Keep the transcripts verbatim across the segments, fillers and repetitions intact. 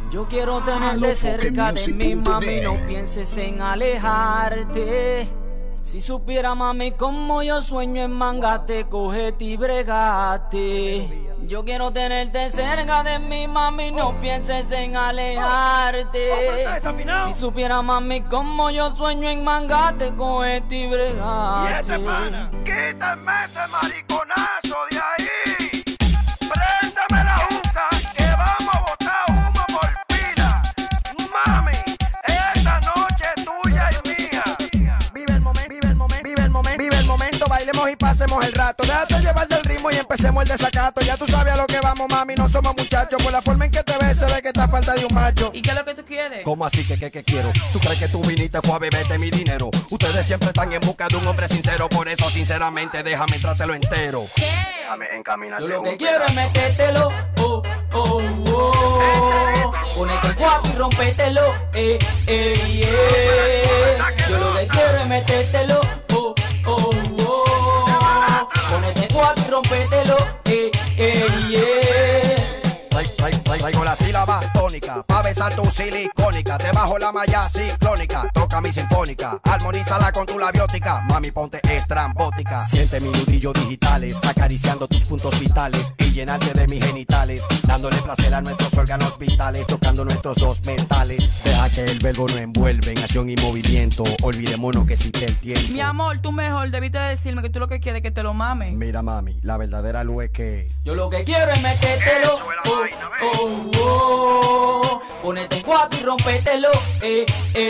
Yo quiero tenerte cerca de mí, mami, no pienses en alejarte. Si supiera, mami, como yo sueño en mangate, cógete y bregate. Yo quiero tenerte cerca de mí, mami, no pienses en alejarte. Si supiera, mami, como yo sueño en mangate, cógete y bregate. Y este pana, quítame ese mariconazo de ahí. Préndeme la juca, que vamos a botar humo por pila. Mami, esta noche es tuya y mía. Vive el momento, vive el momento, vive el momento, vive el momento, bailemos y pasemos el rato. Déjate llevar del ritmo y empecemos el desacato. Ya tú sabes a lo que vamos, mami, no somos muchachos. Por la forma en que te ves, se ve que está falta de un macho. ¿Y qué es lo que tú quieres? ¿Cómo así que qué que quiero? ¿Tú crees que tú viniste fue a beberte mi dinero? Ustedes siempre están en busca de un hombre sincero. Por eso, sinceramente, déjame entrártelo entero. ¿Qué? Déjame encaminarte. Yo lo que quiero es metértelo, oh, oh, oh. Ponete cuatro y rompételo, eh, eh, yeah. Yo lo que quiero es metértelo, oh, oh, oh. Ponete cuatro y rompételo, eh, eh, yeah. Traigo la sílaba tónica, pa' besar tu silicónica. Debajo la malla ciclónica, toca mi sinfónica. Armonízala con tu labiótica, mami ponte estrambótica. Siente mi nudillo digitales, acariciando tus puntos vitales y llenarte de mis genitales, dándole placer a nuestros órganos vitales, chocando nuestros dos metales. Deja que el verbo nos envuelve en acción y movimiento. Olvidémonos que existe el tiempo. Mi amor, tú mejor debiste decirme que tú lo que quieres es que te lo mames. Mira mami, la verdadera luz es que yo lo que quiero es metértelo, oh, oh, oh. Ponete en cuatro y rompételo, eh,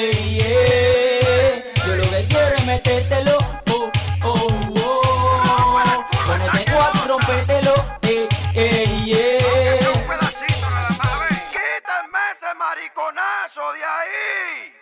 eh, yeah. Yo lo que quiero es metértelo, oh, oh, oh. Ponete en cuatro y rompételo, eh, eh, yeah. Un pedacito nada más, ven. Quítame ese mariconazo de ahí.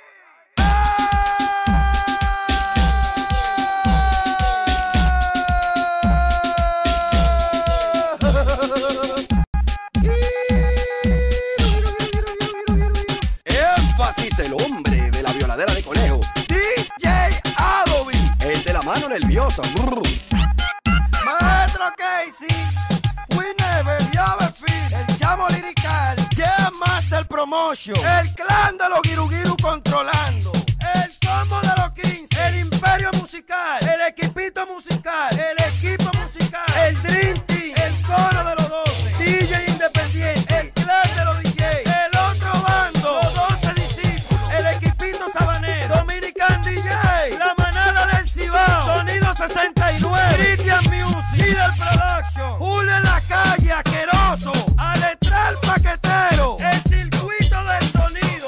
el hombre de la violadera de conejo, D J Adobe, el de la mano nerviosa. Brr. Maestro Casey, We Never Have Feel, el chamo lirical, Jam Master Promotion, el clan de los Giru Giru controlando, el combo de los quince, el imperio musical, el equipito musical, el equipo musical, el Dream Team, el coro de los doce, D J independiente, el clan de los D J, el otro bando, los doce discípulos, el equipito sabanero, Dominican D J, la manada del Cibao, Sonido sesenta y nueve, Christian Music, Líder Production, Julio en la calle, asqueroso, Aletral Paquetero, el circuito del sonido.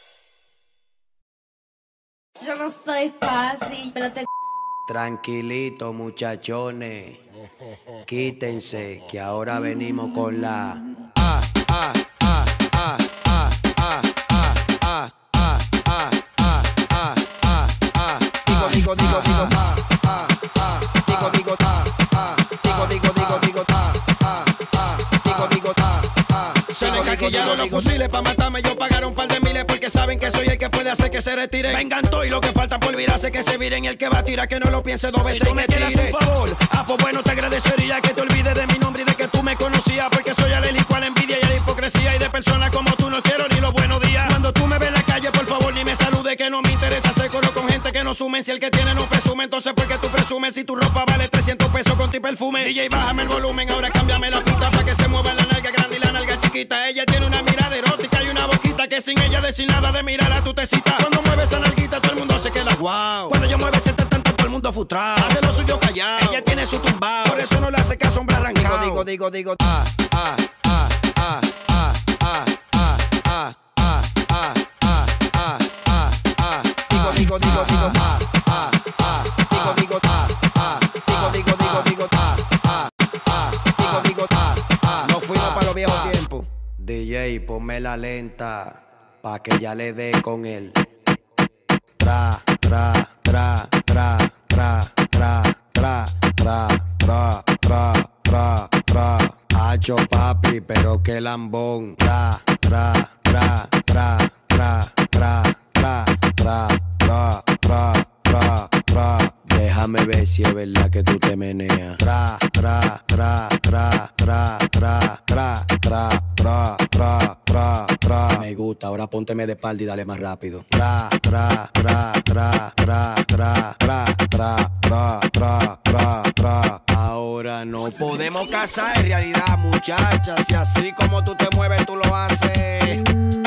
Yo no soy fácil, pero te... Tranquilito, muchachones. Quítense, que ahora venimos con la... Ah, ah, ah, ah, ah, ah, ah, ah, ah, ah, ah, ah, ah, ah. Digo, digo, digo, digo, ah, ah, ah. Digo, digo, ah, ah. Digo, digo, digo, digo, ah, ah, ah. Digo, digo, ah, ah. Se me caquillaron los fusiles pa' matarme. Yo pagaron un par de miles porque saben que soy el que puede hacer que se retire. Vengan todos y lo que falta por virarse que se viren. Y el que va a tirar que no lo piense dos veces. Si tú me quieres un favor, ah, pues bueno, te agradecería que te olvides de mi nombre y de que tú me conocías. Porque soy alérgico a la envidia y a la hipocresía. Y de personas como tú no quiero ni los buenos días. Cuando tú me ves en la calle, por favor, ni me salude. Que no me interesa hacer coro con gente que no sumen. Si el que tiene no presume, entonces ¿por qué tú presumes? Si tu ropa vale trescientos pesos con tu perfume. D J, bájame el volumen, ahora cámbiame la pista para que se mueva la nalga grande y la nalga chiquita. Ella tiene una mirada erótica y una boquita que sin ella decir nada de mirar a tu tecita. Cuando mueve esa nalguita todo el mundo se queda guau. Cuando yo mueve ese tanto todo el mundo frustrado. Hace lo suyo callado. Ella tiene su tumbao. Por eso no le hace caso hombre arrancado. Digo, digo, digo, digo, ah, ah, ah, ah, ah, ah, ah, ah, ah, ah, ah, ah, ah. Digo, digo, digo, digo, ah, ah, ah. Digo, digo, ah, ah. Digo, digo, digo, digo, ah, ah, ah. Digo, digo, ah, ah. Nos fuimos para los viejos tiempos. D J, ponme la lenta pa' que ya le dé con él. Tra, tra, tra, tra, tra, tra, tra, tra, tra, tra, tra, tra. Hacho papi, pero qué lambón. Tra, tra, tra, tra, tra, tra, tra, tra, tra, tra, tra, tra. Déjame ver si es verdad que tú te meneas. Tra, tra, tra, tra, tra, tra, tra, tra, tra, tra, tra, tra. Me gusta. gusta, ahora pónteme de espalda y dale más rápido. Tra, tra, tra, tra, tra, tra, tra, tra, tra, tra, tra, tra. Ahora no podemos casar en realidad, muchachas. Si así como tú te mueves, tú lo haces.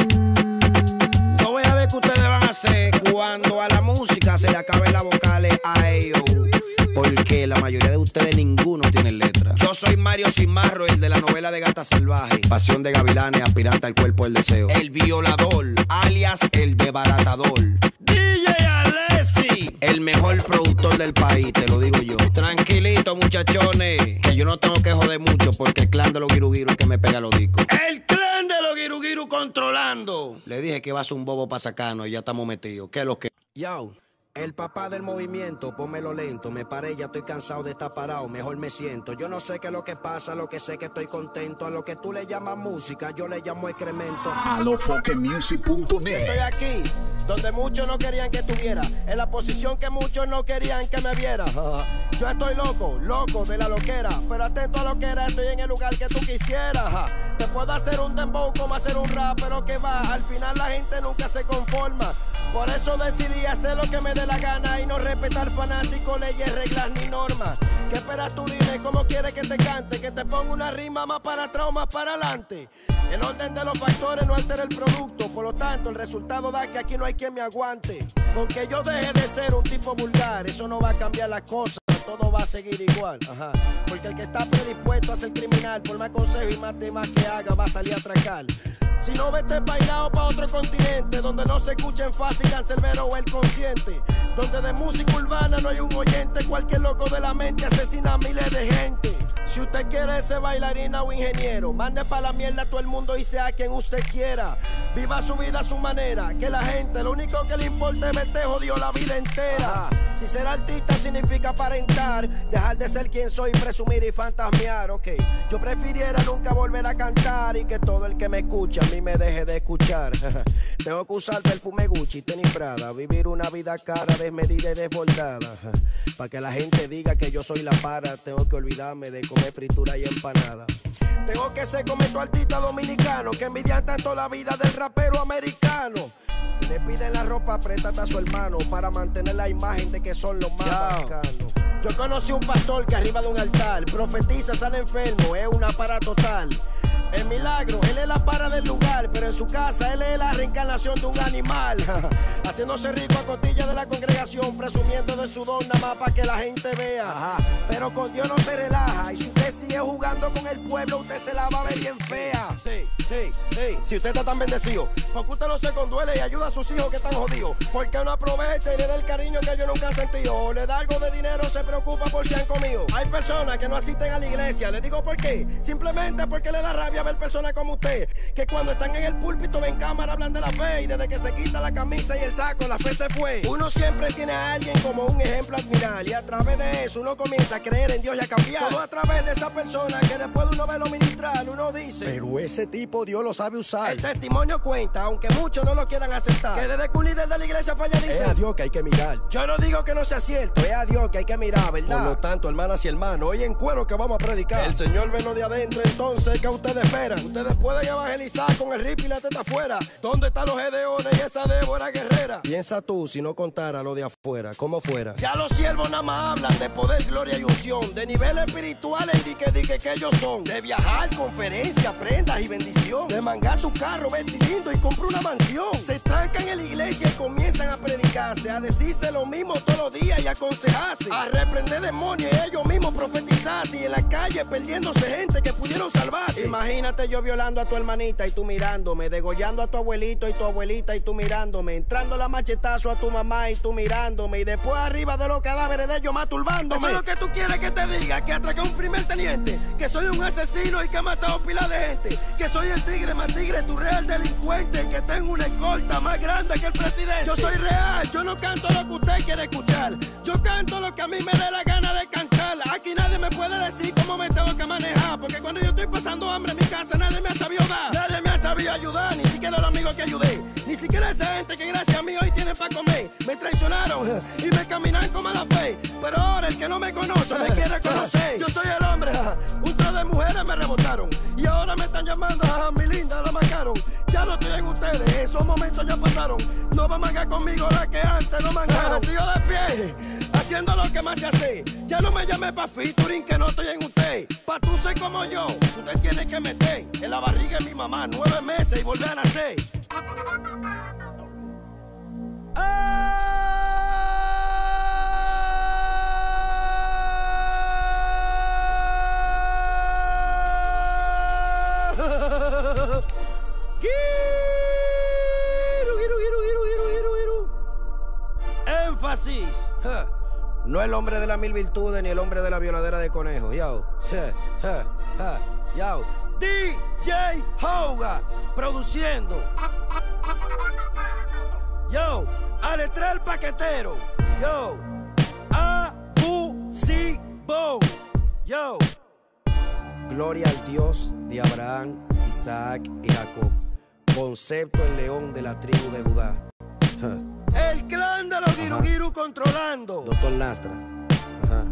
Yo voy a ver qué ustedes van a hacer cuando a la música se le acaben las vocales a ellos. Porque la mayoría de ustedes ninguno tiene letra. Yo soy Mario Cimarro, el de la novela de Gata Salvaje. Pasión de gavilanes, aspirante al cuerpo del deseo. El violador, alias el desbaratador. D J Alessi, el mejor productor del país, te lo digo yo. Tranquilito, muchachones, que yo no tengo que joder mucho porque el clan de los Girugiru es que me pega los discos. El clan de los Girugiru controlando. Le dije que va a ser un bobo para sacarnos y ya estamos metidos. ¿Qué es lo que? Yo. El papá del movimiento, pónmelo lento. Me paré, ya estoy cansado de estar parado, mejor me siento. Yo no sé qué es lo que pasa, lo que sé que estoy contento. A lo que tú le llamas música, yo le llamo excremento. alofoquemusic punto net. Estoy aquí, donde muchos no querían que estuviera, en la posición que muchos no querían que me viera. Yo estoy loco, loco de la loquera, pero atento a lo que era, estoy en el lugar que tú quisieras. Te puedo hacer un dembow como hacer un rap, pero que va, al final la gente nunca se conforma. Por eso decidí hacer lo que me dé la gana y no respetar fanáticos, leyes, reglas ni normas. ¿Qué esperas tú? Dime cómo quieres que te cante, que te ponga una rima más para atrás o más para adelante. El orden de los factores no altera el producto, por lo tanto el resultado da que aquí no hay quien me aguante. Con que yo deje de ser un tipo vulgar, eso no va a cambiar las cosas, todo va a seguir igual. Ajá. Porque el que está predispuesto a ser criminal, por más consejo y más temas que haga, va a salir a atracar. Si no, vete bailado pa' otro continente, donde no se escuchen fácil Cancerbero o el consciente, donde de música urbana no hay un oyente, cualquier loco de la mente asesina a miles de gente. Si usted quiere ser bailarina o ingeniero, mande pa' la mierda a todo el mundo y sea quien usted quiera. Viva su vida a su manera, que la gente lo único que le importa es verte jodido la vida entera. Ajá. Si ser artista significa aparentar, dejar de ser quien soy, presumir y fantasmear, ok. Yo prefiriera nunca volver a cantar y que todo el que me escucha a mí me deje de escuchar. Tengo que usar perfume Gucci, tenis Prada, vivir una vida cara, desmedida y desbordada. Para que la gente diga que yo soy la para, tengo que olvidarme de comer fritura y empanada. Tengo que ser como tu artista dominicano, que envidian tanto la vida del rapero americano. Le piden la ropa, apretate a su hermano para mantener la imagen de que son los más bacanos. Yo conocí un pastor que arriba de un altar profetiza, sale enfermo, es una para total. El milagro, él es la para del lugar, pero en su casa él es la reencarnación de un animal. Haciéndose rico a costilla de la congregación, presumiendo de su don nada más para que la gente vea. Ajá. Pero con Dios no se relaja, y si usted sigue jugando con el pueblo, usted se la va a ver bien fea. Sí, sí, sí, si usted está tan bendecido, porque usted no se conduele y ayuda a sus hijos que están jodidos, porque no aprovecha y le da el cariño que yo nunca han sentido, o le da algo de dinero, se preocupa por si han comido. Hay personas que no asisten a la iglesia, le digo por qué, simplemente porque le da rabia ver personas como usted, que cuando están en el púlpito ven cámara hablan de la fe, y desde que se quita la camisa y el saco la fe se fue. Uno siempre tiene a alguien como un ejemplo a admirar, y a través de eso uno comienza a creer en Dios y a cambiar. Todo a través de esa persona que después de uno verlo ministrar, uno dice, pero ese tipo Dios lo sabe usar. El testimonio cuenta, aunque muchos no lo quieran aceptar, que desde que un líder de la iglesia falla dice, es a Dios que hay que mirar. Yo no digo que no sea cierto, es a Dios que hay que mirar, ¿verdad? Por lo tanto, hermanas y hermanos, hoy en cuero que vamos a predicar, el Señor veno de adentro, entonces, ¿qué ustedes esperan? Ustedes pueden evangelizar con el rip y la teta afuera. ¿Dónde están los gedeones y esa Débora guerrera? Piensa tú si no contara lo de afuera, ¿cómo fuera? Ya los siervos nada más hablan de poder, gloria y unción, de niveles espirituales y dique dique que ellos son, de viajar, conferencias, prendas y bendición, de mangar su carro, vestir lindo y comprar una mansión. Se trancan en la iglesia y comienzan a predicarse, a decirse lo mismo todos los días y a aconsejarse, a reprender demonios y ellos mismos profetizarse, y en la calle perdiéndose gente que pudieron salvarse. Imagínate yo violando a tu hermanita y tú mirándome, degollando a tu abuelito y tu abuelita y tú mirándome, entrando la machetazo a tu mamá y tú mirándome, y después arriba de los cadáveres de ellos masturbándome. Eso es lo que tú quieres que te diga, que atraqué a un primer teniente, que soy un asesino y que he matado pila de gente, que soy el tigre más tigre, tu real delincuente, que tengo una escolta más grande que el presidente. Yo soy real, yo no canto lo que usted quiere escuchar, yo canto lo que a mí me dé la gana de cantar. Aquí nadie me puede decir cómo me tengo que manejar, porque cuando yo estoy pasando hambre en mi casa nadie me ha sabido dar, nadie me ha sabido ayudar, ni siquiera siquiera los amigos que ayudé, ni siquiera esa gente que gracias a mí hoy tienen para comer. Me traicionaron y me caminan como a la fe. Pero ahora el que no me conoce me quiere conocer. Yo soy el hombre, un tro de mujeres me rebotaron. Y ahora me están llamando, a mi linda la marcaron. Ya no estoy en ustedes, esos momentos ya pasaron. No va a mangar conmigo la que antes no mangaron. Sigo de pie, haciendo lo que más se hace. Ya no me llame pa' featuring que no estoy en usted. Pa' tú ser como yo, usted tiene que meter en la barriga de mi mamá nueve meses y volver a nacer. Énfasis. Ja. No el hombre de las mil virtudes ni el hombre de la violadera de conejos. Yo. Ja, ja, ja. Yo. D J Hoga produciendo. Yo. Aletra el paquetero. Yo. Abusivo. Yo. Gloria al Dios de Abraham, Isaac y Jacob. Concepto el león de la tribu de Judá. Ja. El clan de los Giru Giru controlando. Doctor Nastra. Ajá.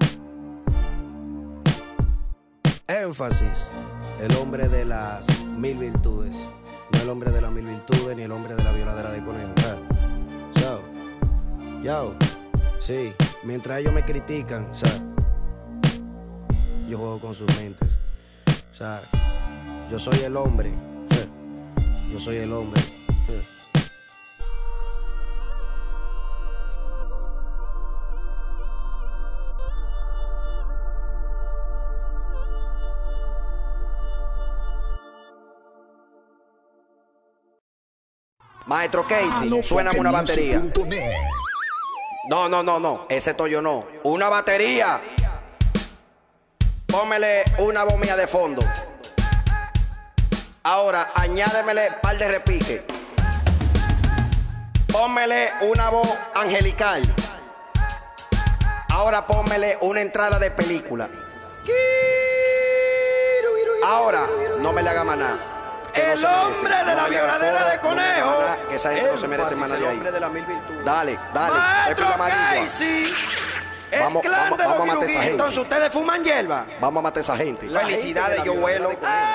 Énfasis. El hombre de las mil virtudes. No el hombre de las mil virtudes ni el hombre de la violadera de conejos. Yo. Yo. Sí. Mientras ellos me critican, o sea, yo juego con sus mentes. O sea, yo soy el hombre. Yo soy el hombre. Maestro Casey, suéname una batería. No, no, no, no. Ese toyo no. Una batería. Pómele una voz mía de fondo. Ahora, añádemele un par de repique. Pómele una voz angelical. Ahora pómele una entrada de película. Ahora, no me le haga más nada. El no hombre de la violadera de conejo. Que esa gente no se merece más nadie ahí. hombre de las mil virtudes. Dale, dale. Maestro Casey. El Vamos, clan vamos, de los vamos a matar esa Giru. gente. Entonces ustedes fuman hierba. Vamos a matar a esa gente. Felicidades, yo vuelo.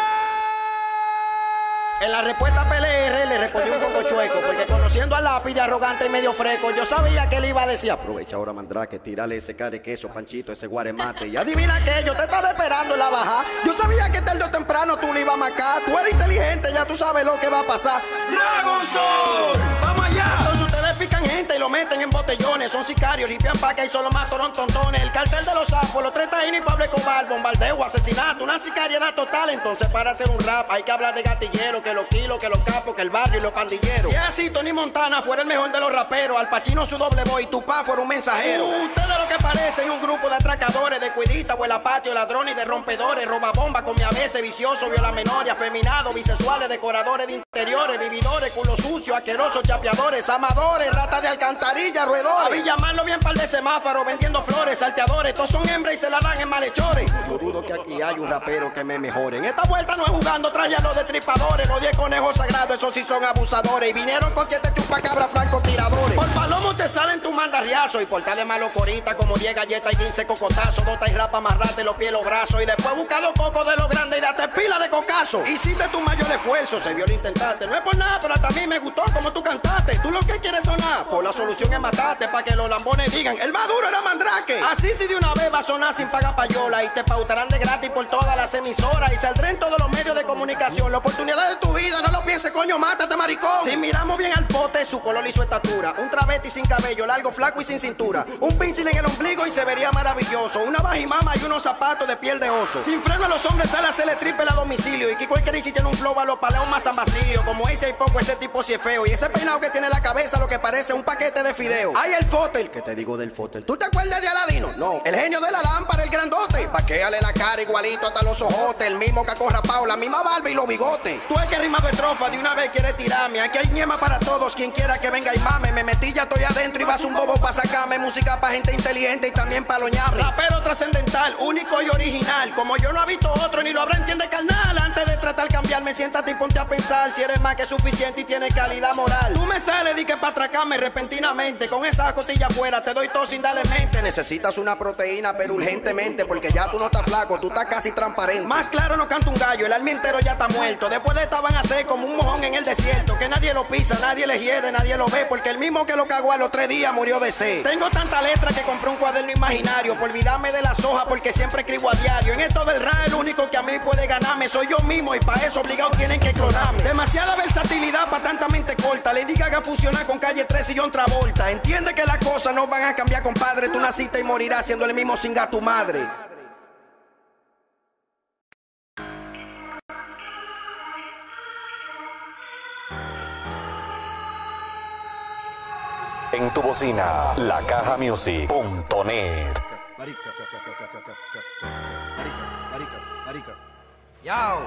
En la respuesta P L R le respondí un poco chueco, porque conociendo al lápiz de arrogante y medio fresco, yo sabía que él iba a decir, aprovecha ahora, Mandrake, tírale ese care queso, Panchito, ese guaremate. Y adivina qué, yo te estaba esperando en la baja. Yo sabía que tarde o temprano tú le ibas a marcar. Tú eres inteligente, ya tú sabes lo que va a pasar. ¡Dragon Soul! ¡Vamos allá! Entonces ustedes pican gente y lo meten en botellones. Son sicarios, limpian paca y solo mataron tontones. El cartel de los sapos, los tres taínos y Pablo Escobar, bombardeo, asesinato, una sicariedad total. Entonces para hacer un rap hay que hablar de gatillero, que los kilos, que los capos, que el barrio y los pandilleros. Si es así, Tony Montana fuera el mejor de los raperos, Al Pacino su doble voz y Tupac fuera un mensajero. Uh, ustedes lo que parecen un grupo de atracadores, de cuidistas, huela patio, ladrones y de rompedores, roba bomba, come a veces, vicioso, viola menores, afeminados, bisexuales, decoradores de interiores, vividores, culo sucio, asquerosos, chapeadores, amadores, ratas de alcantarilla, roedores. A Villamarlo bien par de semáforos, vendiendo flores, salteadores, todos son hembras y se la dan en malhechores. No dudo que aquí hay un rapero que me mejore. En esta vuelta no es jugando, trae a los destripadores, los diez conejos sagrados, esos sí son abusadores. Y vinieron con siete chupacabras francotiradores. Por palomo te salen tu mandarriazo y por tal de malo corita como diez galletas y quince cocotazos. Dota y rapa, amarrate los pies, los brazos. Y después busca los cocos de los grandes y date pila de cocazo. Hiciste tu mayor esfuerzo, se vio lo intentaste. No es por nada, pero hasta a mí me gustó como tú cantaste. Tú lo que quieres sonar, por la solución es matarte, pa' que los lambones digan, el más duro era Mandrake. Así si de una vez va a sonar sin pagar payola y te pautarán de gratis por todas las emisoras y saldré en todos los medios de comunicación. La oportunidad de tu vida, no lo pienses, coño, mátate, maricón. Si miramos bien al pote, su color y su estatura, un travesti sin cabello, largo, flaco y sin cintura, un pincel en el ombligo y se vería maravilloso, una bajimama y unos zapatos de piel de oso. Sin freno a los hombres sale a hacerle triple a domicilio y que cualquier y tiene un flow a los paleos más San Basilio. Como ese hay poco, ese tipo si es feo y ese peinado que tiene en la cabeza lo que parece un paquete de fideo. Hay el fotel, que te digo del fotel. ¿Tú te acuerdas de Aladino? No. El genio de la lámpara, el grandote. Paquéale la cara igualito hasta los ojotes, el mismo caco rapao, la misma barba y los bigotes. Tú el que rimado estrofa, de una vez quiere tirarme. Aquí hay ñema para todos, quien quiera que venga y mame. Me metí, ya estoy adentro y vas un bobo pa' sacarme. Música pa' gente inteligente y también pa' lo ñame. Rapero trascendental, único y original. Como yo no he visto otro, ni lo habrá, entiende, carnal. Antes de tratar cambiarme, siéntate y ponte a pensar. Si eres más que suficiente y tienes calidad moral. Tú me sales, di que pa' atracarme repentinamente. Con esa costilla afuera, te doy todo sin darle mente. Necesitas una proteína, pero urgentemente, porque ya tú no estás flaco, tú estás casi transparente. Más claro no canta un gallo, el alma entero ya está muerto. Después de esta van a ser como un mojón en el desierto, que nadie lo pisa, nadie le hiede, nadie lo ve, porque el mismo que lo cagó a los tres días murió de sed. Tengo tanta letra que compré un cuaderno imaginario, por olvidarme de las hojas, porque siempre escribo a diario. En esto del rap, el único que a mí puede ganarme soy yo mismo, y para eso obligado tienen que clonarme. Demasiada versatilidad para tanta mente corta. Lady Gaga fusionar con Calle trece y John Travolta. Entiende que las cosas no van a cambiar, compadre. Tú naciste y morirás siendo el mismo sin a tu madre. En tu bocina, la caja music punto net. Marica, marica, marica, marica. Yao.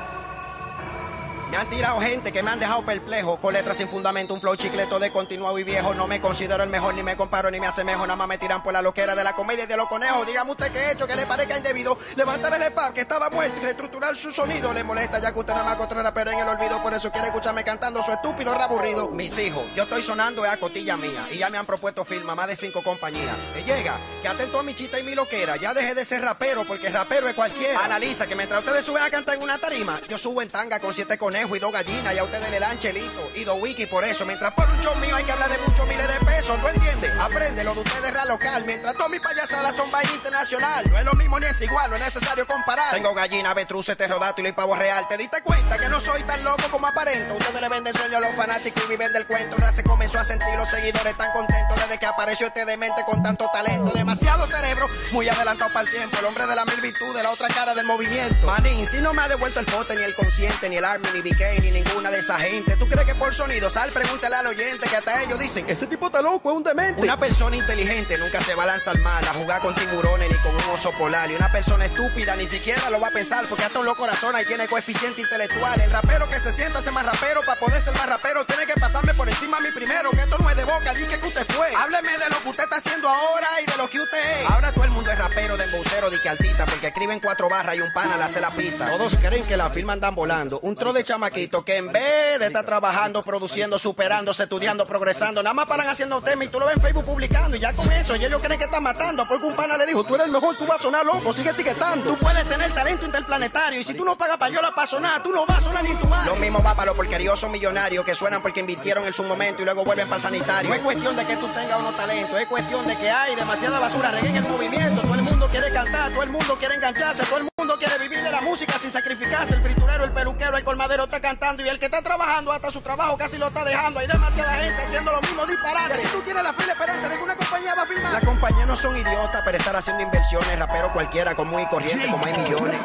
Me han tirado gente que me han dejado perplejo, con letras sin fundamento, un flow chicleto de continuado y viejo. No me considero el mejor, ni me comparo, ni me asemejo. Nada más me tiran por la loquera de la comedia y de los conejos. Dígame usted qué he hecho que le parezca indebido. Levantar el spam que estaba muerto y reestructurar su sonido. Le molesta ya que usted nada más contra rapero en el olvido. Por eso quiere escucharme cantando su estúpido rap aburrido. Mis hijos, yo estoy sonando es a costilla mía, y ya me han propuesto firma más de cinco compañías. Me llega, que atento a mi chita y mi loquera. Ya dejé de ser rapero, porque rapero es cualquiera. Analiza que mientras ustedes suben a cantar en una tarima, yo subo en tanga con siete conejos y dos gallinas. A ustedes le dan chelito y do wiki, por eso mientras por un show mío hay que hablar de muchos miles de pesos. ¿Tú entiendes? Aprende lo de ustedes ra local, mientras todas mis payasadas son baile internacional. No es lo mismo ni es igual, no es necesario comparar. Tengo gallina, avestruz, pterodátilo y pavo real. ¿Te diste cuenta que no soy tan loco como aparento? Ustedes le venden sueño a los fanáticos y viven del cuento. Ahora se comenzó a sentir los seguidores tan contentos desde que apareció este demente con tanto talento. Demasiado cerebro, muy adelantado para el tiempo. El hombre de la mil virtudes, la otra cara del movimiento. Manín, si no me ha devuelto el pote, ni el consciente, ni el Army, ni B K, ni ninguna de esa gente. ¿Tú crees que por sonido sal? Pregúntale al oyente, que hasta ellos dicen ese tipo está loco, es un demente. Una persona inteligente nunca se va a lanzar mal a jugar con tiburones ni con un oso polar. Y una persona estúpida ni siquiera lo va a pensar, porque hasta un loco razona y tiene coeficiente intelectual. El rapero que se sienta ser más rapero, para poder ser más rapero tiene que pasarme por encima a mí primero. Que esto no es de boca, di que usted fue. Hábleme de lo que usted está haciendo ahora y de lo que usted es. Ahora todo el mundo es rapero, de embocero, de que altita, porque escriben cuatro barras y un pana le hace la pista. Todos creen que la firma andan volando. Un tro de chamaquito que en vez de estar trabajando, produciendo, superándose, estudiando, progresando, nada más paran haciendo temas y tú lo ves en Facebook publicando, y ya con eso y ellos creen que están matando, porque un pana le dijo, tú eres el mejor, tú vas a sonar loco, sigue etiquetando. Tú puedes tener talento interplanetario y si tú no pagas payola para sonar, tú no vas a sonar ni en tu barrio. Lo mismo va para los porqueriosos millonarios que suenan porque invirtieron en su momento y luego vuelven para el sanitario. No es cuestión de que tú tengas unos talentos, es cuestión de que hay demasiada basura reggae en el movimiento. Todo el mundo quiere cantar, todo el mundo quiere engancharse, todo el mundo quiere vivir de la música sin sacrificarse. El friturero, el peluquero, el colmadero está cantando, y el que está trabajando hasta su trabajo casi lo está dejando. Hay demasiada gente haciendo lo mismo disparate. Si tú tienes la fe y la esperanza de que una compañía va a firmar. Las compañías no son idiotas para estar haciendo inversiones. Rapero cualquiera, común y corriente, como hay millones.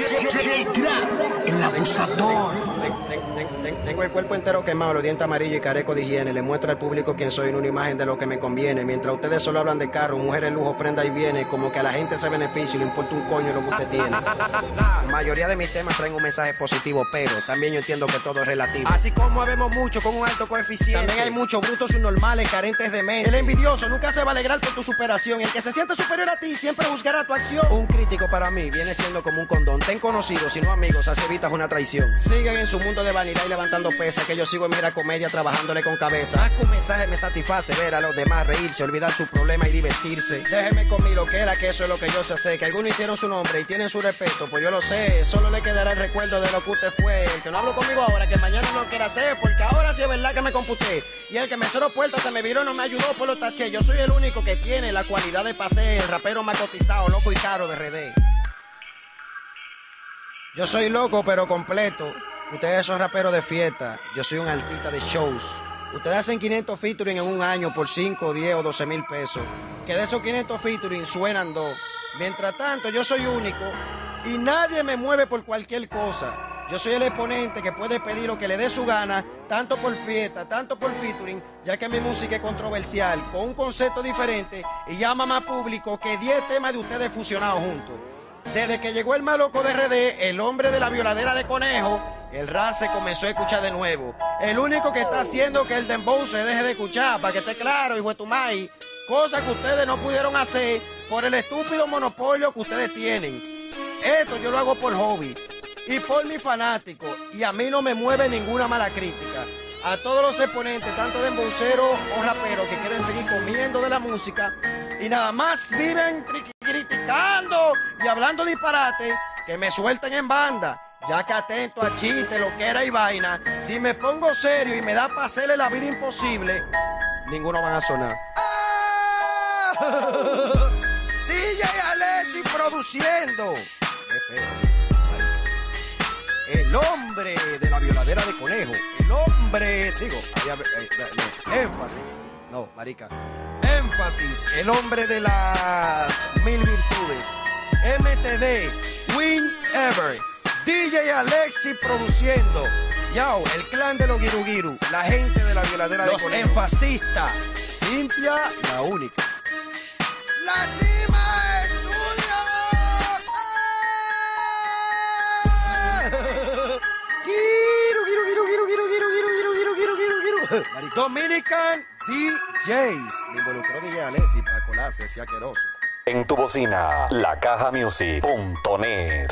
El abusador. Tengo el cuerpo entero quemado, los dientes amarillos y careco de higiene. Le muestro al público quién soy en una imagen de lo que me conviene. Mientras ustedes solo hablan de carro, mujeres, lujo, prenda y viene, como que a la gente se beneficia y le importa un coño lo que usted tiene. La mayoría de mis temas traen un mensaje positivo, pero también yo entiendo que todo es relativo. Así como habemos muchos con un alto coeficiente, también hay muchos brutos subnormales, carentes de mente. El envidioso nunca se va a alegrar por tu superación, y el que se siente superior a ti siempre buscará tu acción. Un crítico para mí viene siendo como un condón. Ten conocidos, si no amigos, así evitas una traición. Siguen en su mundo de vanidad y levantando pesas, que yo sigo en mera comedia trabajándole con cabeza. Más que un mensaje me satisface ver a los demás reírse, olvidar su problema y divertirse. Déjeme con mi loquera, que eso es lo que yo sé hacer. Que algunos hicieron su nombre y tienen su respeto, pues yo lo sé. Solo le quedará el recuerdo de lo que usted fue. El que no hablo conmigo ahora, que mañana no lo quiera hacer, porque ahora sí es verdad que me computé. Y el que me cerró puertas se me viró, no me ayudó, pues lo taché. Yo soy el único que tiene la cualidad de pasé, el rapero más cotizado, loco y caro de R D. Yo soy loco pero completo. Ustedes son raperos de fiesta, yo soy un artista de shows. Ustedes hacen quinientos featuring en un año por cinco, diez o doce mil pesos. Que de esos quinientos featuring suenan dos. Mientras tanto, yo soy único y nadie me mueve por cualquier cosa. Yo soy el exponente que puede pedir lo que le dé su gana, tanto por fiesta, tanto por featuring, ya que mi música es controversial, con un concepto diferente y llama más público que diez temas de ustedes fusionados juntos. Desde que llegó el más loco de R D, el hombre de la violadera de conejo, el rap se comenzó a escuchar de nuevo. El único que está haciendo que el dembow se deje de escuchar, para que esté claro, hijo de tu maíz. Cosa que ustedes no pudieron hacer por el estúpido monopolio que ustedes tienen. Esto yo lo hago por hobby y por mis fanáticos, y a mí no me mueve ninguna mala crítica. A todos los exponentes, tanto de embouceros o raperos que quieren seguir comiendo de la música y nada más viven criticando y hablando disparate, que me suelten en banda, ya que atento a chistes, lo que era y vaina, si me pongo serio y me da para hacerle la vida imposible, ninguno van a sonar. ¡Ah! D J Alexi produciendo. Qué feo. El hombre de la violadera de conejo. El hombre, digo, había, eh, no, énfasis. No, marica. Énfasis. El hombre de las mil virtudes. M T D. Whenever. D J Alexi produciendo. Yao, el clan de los Girugiru. La gente de la violadera de conejo. Los enfasistas. Cintia, la única. La Cima Estudio. Giru, giru, giru, giru, giru, giru, giru, giru, giru, giru, giru, giru. Dominican D Js. Me involucró D J Alexi para colarse ese asqueroso. En tu bocina, la caja music punto net.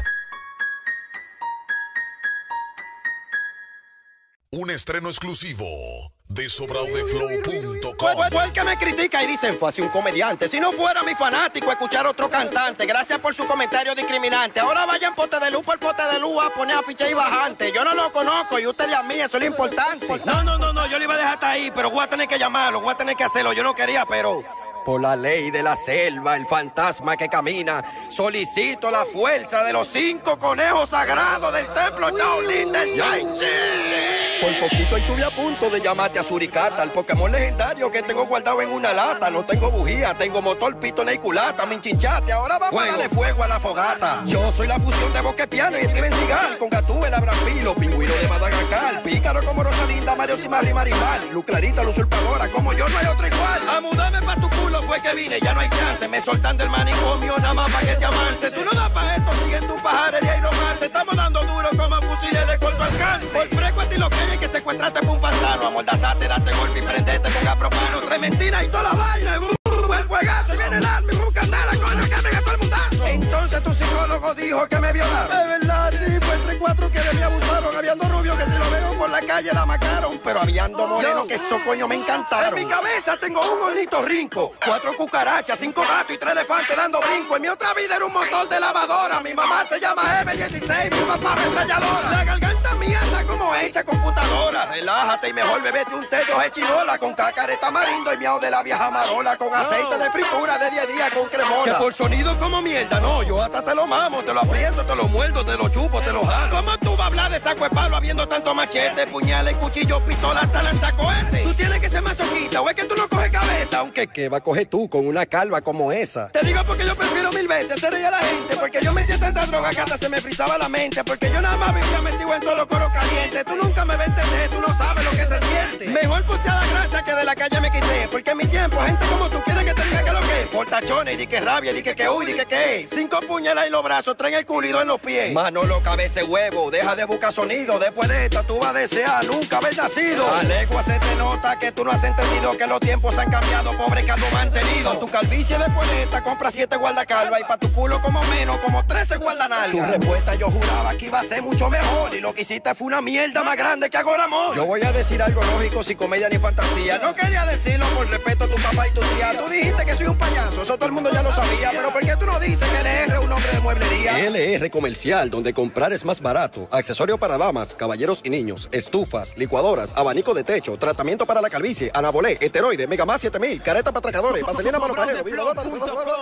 Un estreno exclusivo de sobraudeflow punto com. Fue, fue el que me critica y dice, fue así un comediante. Si no fuera mi fanático escuchar otro cantante. Gracias por su comentario discriminante. Ahora vayan pote de luz por pote de luz a poner afiche y bajante. Yo no lo conozco y ustedes a mí, eso es lo importante. No, no, no, no, yo le iba a dejar hasta ahí, pero voy a tener que llamarlo, voy a tener que hacerlo. Yo no quería, pero... Por la ley de la selva, el fantasma que camina, solicito la fuerza de los cinco conejos sagrados del templo Shaolin del Tai Chi. Por poquito estuve a punto de llamarte a Suricata, el Pokémon legendario que tengo guardado en una lata. No tengo bujía, tengo motor, pistona y culata. Me enchinchaste, ahora vamos fuego. A darle fuego a la fogata. Yo soy la fusión de Boquepiano y Steven Seagal, con Gatúbela, Brafilo, pingüino de Madagascar, pícaro como Rosalinda, Mario Simarri, Marimal, Luz Clarita, la usurpadora, como yo no hay otra igual. A mudarme pa' tu culo fue que vine, ya no hay chance. Me soltan del manicomio, nada más pa' que te avance. Tú no das pa' esto, sigue en tu pajarería y romance. Estamos dando duro como fusiles de corto alcance. Por frecuente y lo que hay que secuestrarte por un pantano. Amordazate, date golpe y prendete con apropano. Tres mentiras y todas las vainas. El fuegazo y viene el arma y busca andar a coño que me gastó el mundazo. Entonces tu psicólogo dijo que me violaron. Es verdad, sí, fue entre cuatro que de mí abusaron. Habiendo rubio que si lo veo por la calle la macaron. Pero habiendo moreno que esos coño me encantaron. En mi cabeza tengo un bonito rinco, cuatro cucarachas, cinco gatos y tres elefantes dando brinco. En mi otra vida era un motor de lavadora. Mi mamá se llama M dieciséis, mi papá ametralladora. La garganta mía anda como hecha computadora. Relájate y mejor bebete un té de hoja de chinola con cacareta tamarindo y miau de la vieja marola con aceite de fritura de diez días con cremola. Que por sonido como mierda, no, yo hasta te lo mamo, te lo aprieto, te lo muerdo, te lo chupo, te lo jalo. ¿Cómo tú vas a hablar de saco de palo habiendo tanto machete, puñales, cuchillos, pistolas, hasta lanzacohetes? Tú tienes que ser masoquista, o es que tú no coges cabeza, aunque ¿qué va a coger tú con una calva como esa? Te digo porque yo prefiero mil veces ser reír a la gente, porque yo metí tanta droga que hasta se me frizaba la mente, porque yo nada más vivía metido en todos los coros calientes. Tú nunca me vas a entender, tú no sabes lo que se siente. Mejor puteada grasa que de la calle me quité, porque en mi tiempo gente como tú quiere que te diga que lo que es. Por tachones, y di que rabia, di que que uy, di que que. Cinco puñalas en los brazos, tres en el culo y dos en los pies. Manolo, cabeza de huevo, deja de buscar sonido. Después de esta tú vas a desear nunca haber nacido. A legua se te nota que tú no has entendido que los tiempos han cambiado, pobre calvo mantenido. Con tu calvicie después de esta compra siete guardacalva y pa' tu culo como menos, como trece guardanalgas. Tu respuesta yo juraba que iba a ser mucho mejor y lo que hiciste fue una mierda más grande que ahora amor. Yo voy a decir algo lógico, sin comedia ni fantasía. No quería decirlo por respeto a tu papá y tu tía. Tú dijiste que soy un payaso, eso todo el mundo ya lo sabía. Pero ¿por qué tú no dices que L R es un hombre de mueblería? L R Comercial, donde comprar es más barato. Accesorio para damas, caballeros y niños, estufas, licuadoras, abanico de techo, tratamiento para la calvicie, anabolé, heteroide, Mega Más siete mil, careta para atracadores, vaselina para los paneros, vibrador para...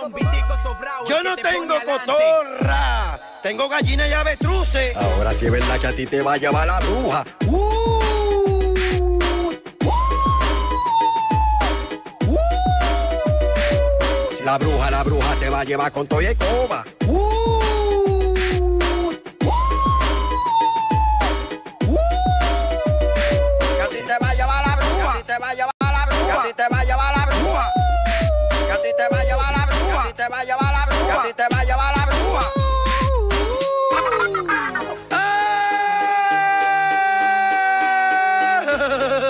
Yo no tengo cotorra, tengo gallina y avestruces. Ahora sí es verdad que a ti te va a llevar la bruja. Uh. La bruja, la bruja te va a llevar con toya y coba. Uh, uh, uh. Que a ti te va a llevar la bruja. Que a ti te va a llevar la bruja. Que a ti te va a llevar la bruja. Que a ti te va a llevar la bruja. Que a ti te va a llevar la bruja. Que a ti te va a llevar la bruja.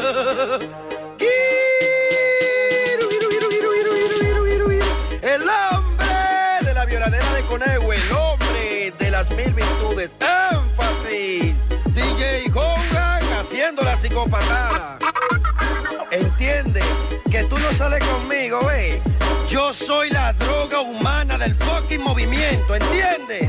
El hombre de la violadera de conejo, el hombre de las mil virtudes, énfasis, D J Hogan haciendo la psicopatada. Entiende que tú no sales conmigo, eh. Yo soy la droga humana del fucking movimiento, ¿entiendes?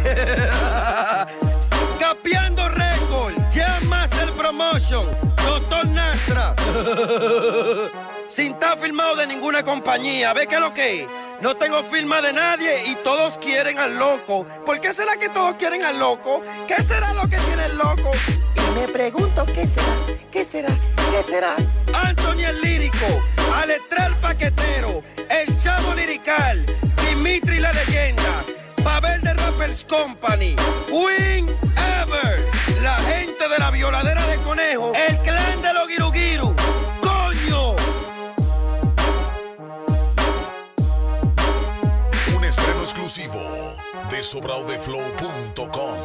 Capeando récord, Jam Master Promotion, Doctor Nastra. Sin estar firmado de ninguna compañía, ¿ves qué es lo que es? No tengo firma de nadie y todos quieren al loco. ¿Por qué será que todos quieren al loco? ¿Qué será lo que tiene el loco? Y me pregunto, ¿qué será? ¿Qué será? ¿Qué será? Anthony el lírico, Aletra el paquetero, el chavo lirical, Dimitri la leyenda, Pavel de Rappers Company, Win Ever, la gente de la violadera de conejo, el clan de los Girugiru. ¡Coño! Un estreno exclusivo de sobrao de flow punto com.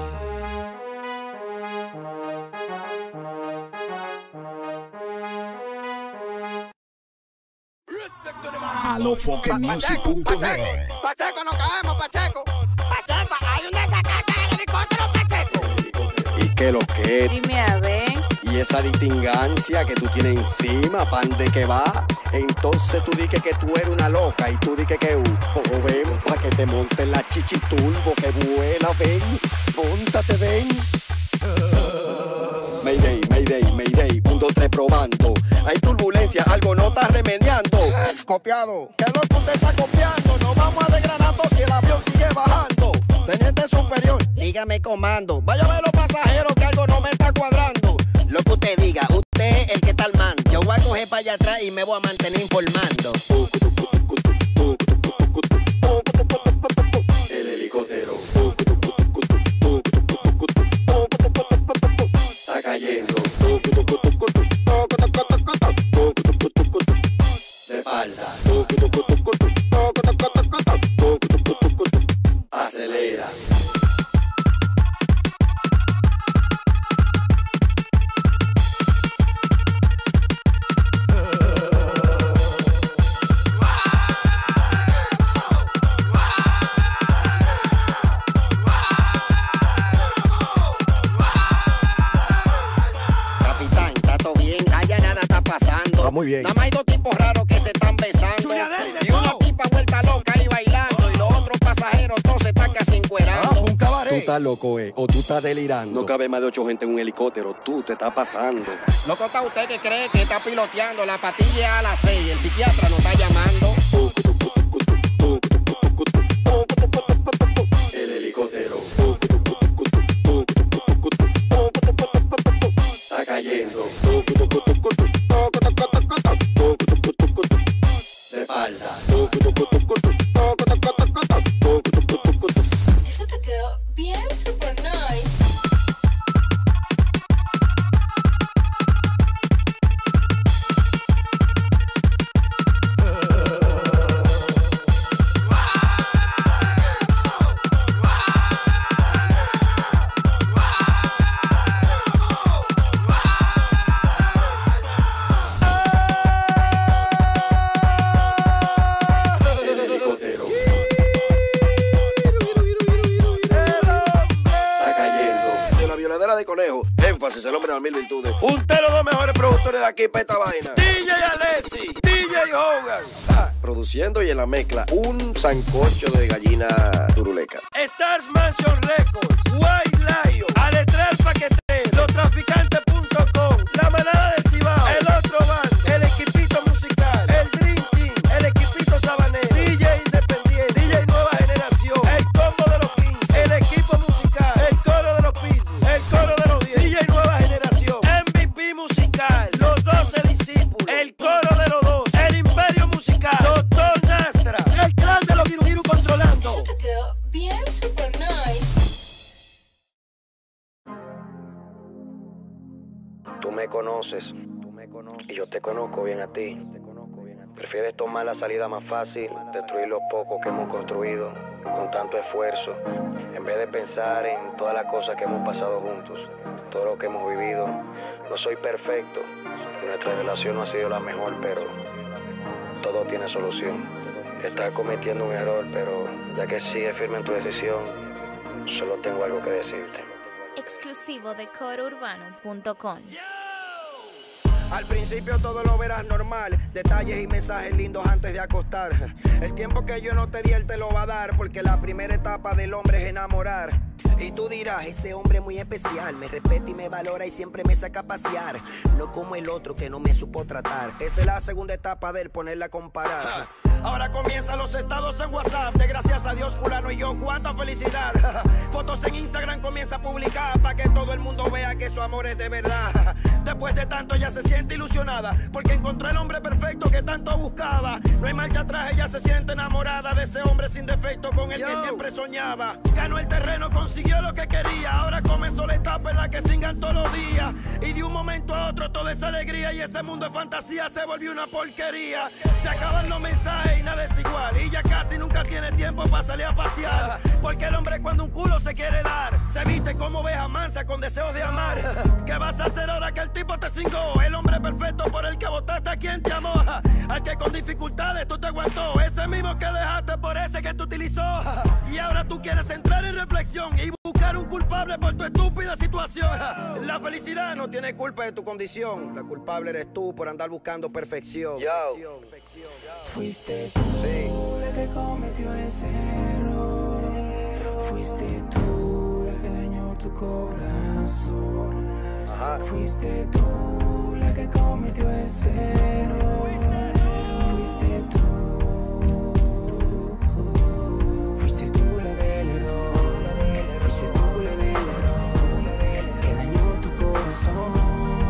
alofoquemusic punto net. Pacheco, no caemos, Pacheco. Pacheco, hay un desacato en el helicóptero, Pacheco. ¿Y qué lo que? Dime a ver. Y esa distingancia que tú tienes encima, pan de que va. Entonces tú dices que tú eres una loca y tú dices que uh, oh, ven, pa' que te montes la chichiturbo que vuela, ven, móntate, ven. Mayday, Mayday, Mayday, un, dos, tres probando. Hay turbulencia, algo no está remediando. Es copiado. ¿Qué es lo que usted está copiando? No vamos a desgranando si el avión sigue bajando. Teniente superior, dígame comando. Vaya a ver los pasajeros que algo no me está cuadrando. Lo que usted diga, usted es el que está al mando. Yo voy a coger para allá atrás y me voy a mantener informando. El helicóptero está cayendo. De espalda. Acelera. Muy bien. Nada más hay dos tipos raros que se están besando. Y una tipa vuelta loca y bailando. Y los otros pasajeros todos se están casi encuerando. Ah, un cabaret. Tú estás loco, eh. O tú estás delirando. No cabe más de ocho gente en un helicóptero. Tú te estás pasando. Loco está usted que cree que está piloteando. La patilla es a las seis. El psiquiatra nos está llamando. El helicóptero está cayendo. De espalda. Eso te quedó bien super nice. De conejo, énfasis, el hombre de las mil virtudes. Junté los dos mejores productores de aquí para esta vaina. D J Alessi, D J Hogan. Ah, produciendo y en la mezcla, un sancocho de gallina turuleca. Stars Mansion Records, White Lion, Aletra el paquetero, los traficantes punto com, la manada del Cibao, el otro band, el equipito musical, el Dream Team, el equipito sabanero, D J independiente, D J nueva generación, el combo de los quince, el equipo musical, el coro de los Pits, el coro de los diez, D J nueva generación, M V P musical, los doce discípulos, el coro de los dos, el imperio musical, Doctor Nastra, el clan de los Girugiru controlando. Eso te quedó bien super nice. Tú me conoces, tú me conoces, y yo te conozco bien a ti. Prefieres tomar la salida más fácil, destruir lo poco que hemos construido con tanto esfuerzo, en vez de pensar en todas las cosas que hemos pasado juntos. todo lo que hemos vivido. No soy perfecto, nuestra relación no ha sido la mejor, pero todo tiene solución. Estás cometiendo un error, pero ya que sigues firme en tu decisión, solo tengo algo que decirte. Exclusivo de coro urbano punto com. Al principio todo lo verás normal, detalles y mensajes lindos antes de acostar. El tiempo que yo no te di, él te lo va a dar, porque la primera etapa del hombre es enamorar. Y tú dirás, ese hombre es muy especial, me respeta y me valora y siempre me saca a pasear. No como el otro que no me supo tratar. Esa es la segunda etapa de él, ponerla a comparar. Ahora comienzan los estados en WhatsApp, de gracias a Dios fulano y yo, cuánta felicidad. Fotos en Instagram comienza a publicar, para que todo el mundo vea que su amor es de verdad. Después de tanto ella se siente ilusionada, porque encontró el hombre perfecto que tanto buscaba. No hay marcha atrás, ella se siente enamorada de ese hombre sin defecto con el Yo. que siempre soñaba. Ganó el terreno, consiguió lo que quería, ahora comenzó la etapa en la que singan todos los días. Y de un momento a otro toda esa alegría y ese mundo de fantasía se volvió una porquería. Se acaban los mensajes y nada es igual, y ya casi nunca tiene tiempo para salir a pasear. Porque el hombre cuando un culo se quiere dar, se viste como oveja mansa con deseos de amar. ¿Qué vas a hacer ahora que el tipo te cingó? El hombre perfecto por el que votaste a quien te amó, al que con dificultades tú te aguantó, ese mismo que dejaste por ese que te utilizó. Y ahora tú quieres entrar en reflexión y buscar un culpable por tu estúpida situación. La felicidad no tiene culpa de tu condición, la culpable eres tú por andar buscando perfección. Yo. Fuiste tú sí. la que cometió ese error. Fuiste tú la que dañó tu corazón. Ajá. Fuiste tú la que cometió ese error. Fuiste tú. Fuiste tú la del error. Fuiste tú la del error que dañó tu corazón.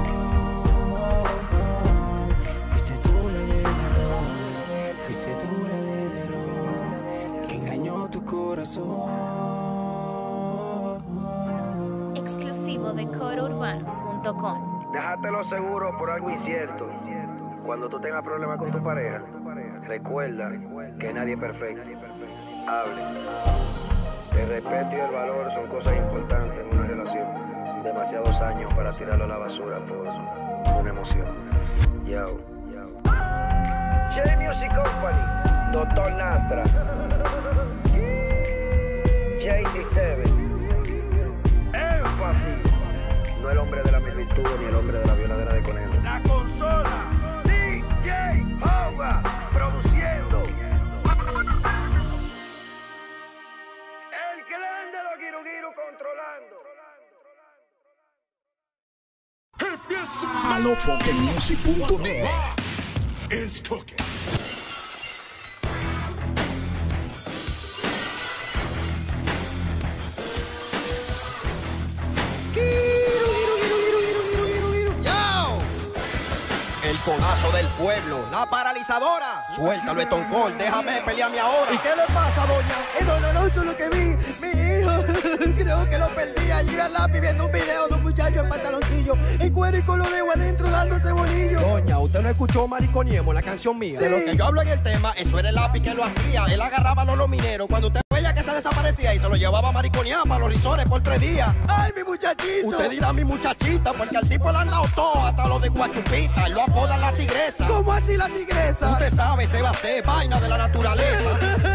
Fuiste tú la del error. Fuiste tú la del error que engañó tu corazón. Exclusivo de coro urbano punto com. Déjatelo seguro por algo incierto. Cuando tú tengas problemas con tu pareja, recuerda que nadie es perfecto. Hable. El respeto y el valor son cosas importantes en una relación. Demasiados años para tirarlo a la basura por una emoción. Yo. J Music Company, Doctor Nastra, J C siete, Énfasis. No el hombre de la mil virtudes ni el hombre de la violadera de conejo. La consola, D J Hoga, produciendo. El clan de los Giru Giru controlando. Hello Funky Music punto net is cooking. El conazo del pueblo, la paralizadora. Suéltalo, Stone Cold, déjame pelearme ahora. ¿Y qué le pasa, doña? Eh, no, no, no, eso es lo que vi. Mi hijo, creo que lo perdí allí al lápiz viendo un video de un muchacho en pantaloncillo, en cuero y con lo dejo adentro dándose bolillo. Doña, ¿usted no escuchó Mariconiemos, la canción mía? Sí. De lo que yo hablo en el tema, eso era el lápiz que lo hacía. Él agarraba a los mineros cuando usted veía que se desaparecía y se lo llevaba a mariconear para los risores por tres días. ¡Ay, mi muchachito! Usted dirá mi muchachita, porque al tipo le han dado todo, hasta lo de Guachupita, y lo apodan la tigresa. ¿Cómo así la tigresa? Usted sabe, se va a hacer vaina de la naturaleza.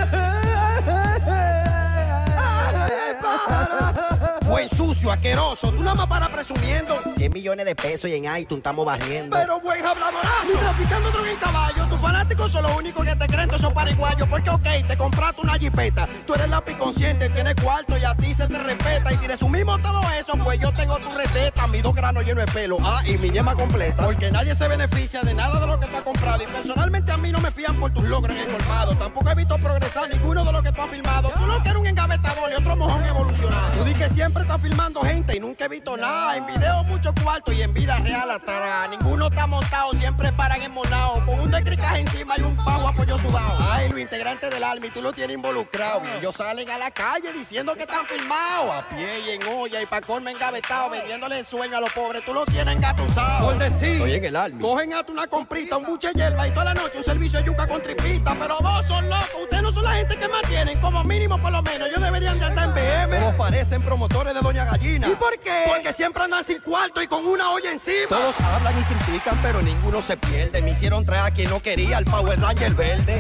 Buen sucio, asqueroso, tú nada más para presumiendo. cien millones de pesos y en iTunes estamos barriendo. Pero buen habladorazo. Ni traficando droga en caballo, tus fanáticos son los únicos que te creen todos esos pariguayos. Porque ok, te compraste una jipeta, tú eres lápiz consciente, tienes cuarto y a ti se te respeta. Y si resumimos todo eso, pues yo tengo tu receta. Mis dos granos llenos de pelo, ah, y mi yema completa. Porque nadie se beneficia de nada de lo que tú has comprado. Y personalmente a mí no me fían por tus logros en el colmado. Tampoco he visto progresar ninguno de los que tú has filmado. Tú lo que eres un engavetador y otro mojón evolucionado. Tú di que siempre estás filmando gente y nunca he visto nada. En video mucho cuarto y en vida real atrás. Ninguno está montado, siempre paran en monao. Con un decricaje encima y un pavo apoyado. yo sudado. Ay, los integrantes del Army, tú lo tienes involucrado. Y ellos salen a la calle diciendo que están filmados. A pie y en olla y pa' colme engavetados, vendiéndole el sueño a los pobres. Tú lo tienes engatusado. Por decir, estoy en el Army. Cogen a tu una comprita, un buche de hierba y toda la noche un servicio de yuca con tripita. Pero vos son locos, ustedes no son la gente que más tienen. Como mínimo, por lo menos, ellos deberían de andar en B M. Todos parecen promotores de Doña Gallina. ¿Y por qué? Porque siempre andan sin cuarto y con una olla encima. Todos hablan y critican, pero ninguno se pierde. Me hicieron traer a quien no quería, el Power Ranger verde.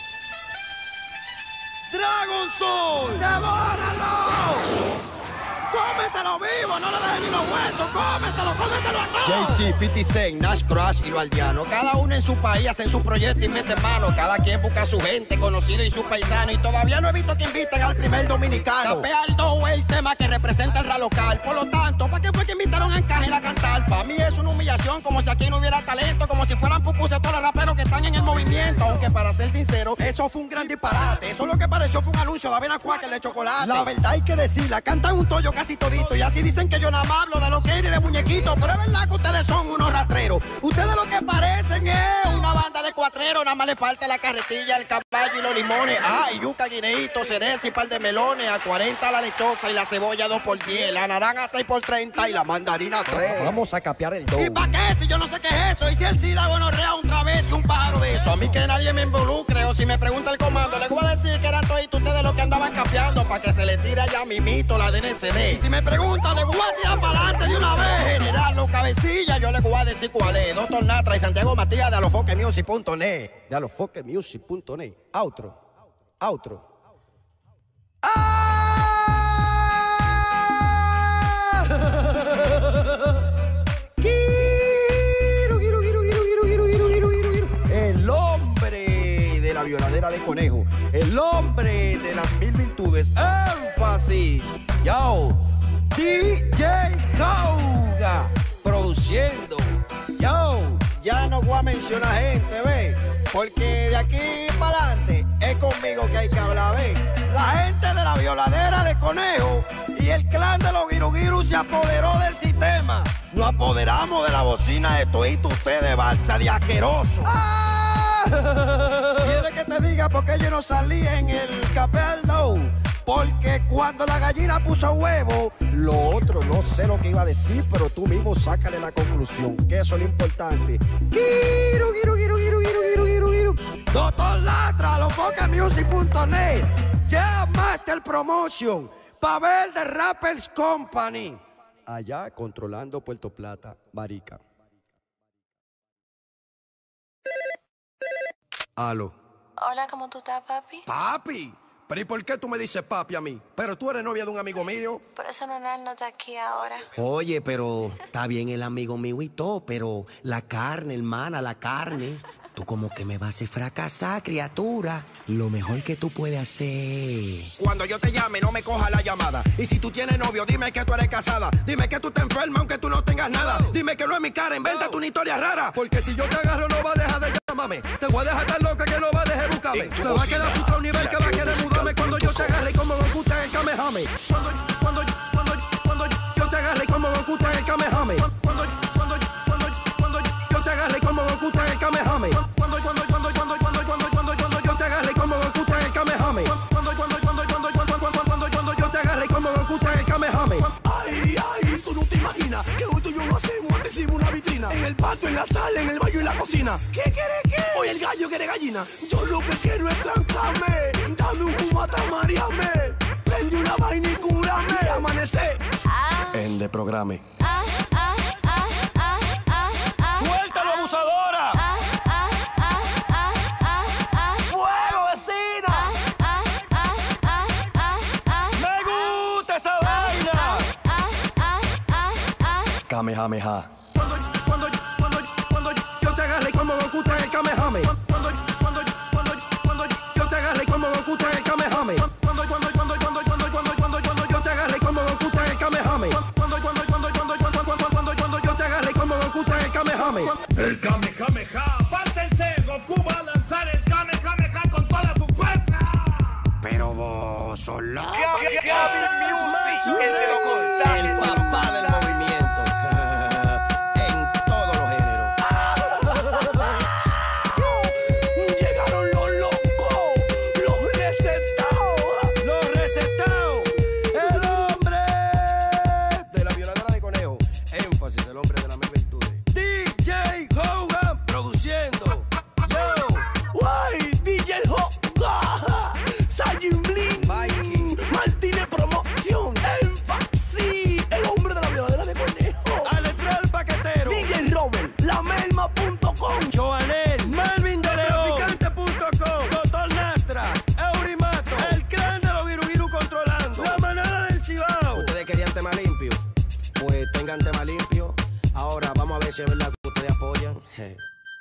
¡Dragon Soul! ¡Devóralo! ¡Cómetelo vivo! ¡No le dejes ni los huesos! ¡Cómetelo, cómetelo a todos! J C, cincuenta Cent, Nash Crush y los aldeanos. Cada uno en su país hacen su proyecto y mete mano. Cada quien busca a su gente, conocido y su paisano. Y todavía no he visto que inviten al primer dominicano. Capea el do el tema que representa el rap local. Por lo tanto, ¿para qué fue que invitaron a Ángel a cantar? Para mí es una humillación, como si aquí no hubiera talento. Como si fueran pupusas todos los raperos que están en el movimiento. Aunque para ser sincero, eso fue un gran disparate. Eso lo que pareció fue un anuncio de avena cuáquer de chocolate. La verdad hay que decirla, cantan un tollo casi todito. Y así dicen que yo nada más hablo de lo que y de muñequitos. Pero es verdad que ustedes son unos rastreros. Ustedes lo que parecen es una banda de cuatreros. Nada más le falta la carretilla, el caballo y los limones. Ah, y yuca, guineíto, cereza y par de melones. A cuarenta la lechosa y la cebolla dos por diez. La naranja seis por treinta y la mandarina tres. Vamos a capear el dough. ¿Y para qué? Si yo no sé qué es eso. Y si el SIDA gonorrea un travesti, un pájaro de eso. A mí que nadie me involucre. O si me pregunta el comando, les voy a decir que eran todos ustedes los que andaban capeando. Para que se le tire allá mimito la D N C D. Y si me pregunta, le voy a tirar para adelante de una vez. General los cabecillas, yo le voy a decir cuál es. Doctor Natra y Santiago Matías de alofoquemusic punto net. De alofoquemusic punto net. Outro. Outro. ¡Ah! Quiero, quiero, quiero, quiero, quiero, quiero, quiero, quiero, quiero. El hombre de la violadera de conejo. El hombre de las mil virtudes. Énfasis. Yo. D J Kauga produciendo. Yo, ya no voy a mencionar gente, ve, porque de aquí para adelante es conmigo que hay que hablar, ve. La gente de la violadera de conejo y el clan de los Girugiru se apoderó del sistema. Nos apoderamos de la bocina de todito ustedes, balsa de asqueroso. ¡Ah! ¿Quieres que te diga por qué yo no salí en el Capeldo? Porque cuando la gallina puso huevo, lo otro no sé lo que iba a decir, pero tú mismo sácale la conclusión, que eso es lo importante. Quiero, quiero, quiero, quiero, quiero, quiero, quiero, quiero. Doctor Latra, alofoquemusic punto net. Ya Master Promotion, Pavel de Rappers Company. Allá controlando Puerto Plata, marica. Aló. Hola, ¿cómo tú estás, papi? Papi. Pero ¿y por qué tú me dices papi a mí? Pero tú eres novia de un amigo mío. Por eso Nonal no está aquí ahora. Oye, pero está bien el amigo mío y todo, pero la carne, hermana, la carne. Tú como que me vas a fracasar, criatura. Lo mejor que tú puedes hacer. Cuando yo te llame, no me cojas la llamada. Y si tú tienes novio, dime que tú eres casada. Dime que tú te enfermas aunque tú no tengas nada. Dime que no es mi cara, invéntate una historia rara. Porque si yo te agarro, no vas a dejar de llamarme. Te voy a dejar tan loca que no vas a dejar de buscarme. Te va a quedar frustrado a un nivel que va a querer mudarme. Cuando yo te agarre como Goku en el Kamehame. Cuando, cuando, cuando, cuando yo te agarre como Goku en el Kamehame. Cuando, cuando, cuando, cuando yo te agarre como Goku en el Kamehame. Cuando, cuando, cuando, cuando, cuando, cuando, cuando, cuando yo te agarre como Goku en el Kamehame. Cuando, cuando, cuando, cuando, cuando, cuando, cuando, cuando yo te agarre como Goku en el Kamehame. Ay, ay, tú no te imaginas que hoy tú y yo lo hacemos antes hicimos una vitrina. En el patio, en la sala, en el baño y en la cocina. ¿Qué quiere qué? Hoy el gallo quiere gallina. Yo lo que quiero es trancarme. Dame un humo hasta marearme. Prende una vaina y cúrame. Amanecer. Ah. En de programa. Ah, ah, ah, ah, ah, ah. ¡Suéltalo, abusadora! Ah, ah, ah, ah, ah, ah. ¡Fuego, vecina! Ah, ah, ah, ah, ah, ah. ¡Me gusta esa vaina! Ah, ah, ah, ah, ah. Kamehameha. Cuando, cuando, cuando, cuando yo te agarre como Goku en el Kamehame. Cuando, cuando, cuando, cuando yo te agarre como Goku en el Kamehame. Cuando, cuando, cuando, cuando, cuando, cuando, cuando, cuando yo te agarre como Goku en el Kamehame. Cuando, cuando, cuando, cuando, cuando, cuando, cuando, cuando yo te agarre como Goku en el Kamehame. El Kamehameha. Apártense, Goku va a lanzar el Kamehameha con toda su fuerza. Pero vos sos loco. El papá del movimiento. En todos los géneros. Llegaron los si es verdad que ustedes apoyan. Hey.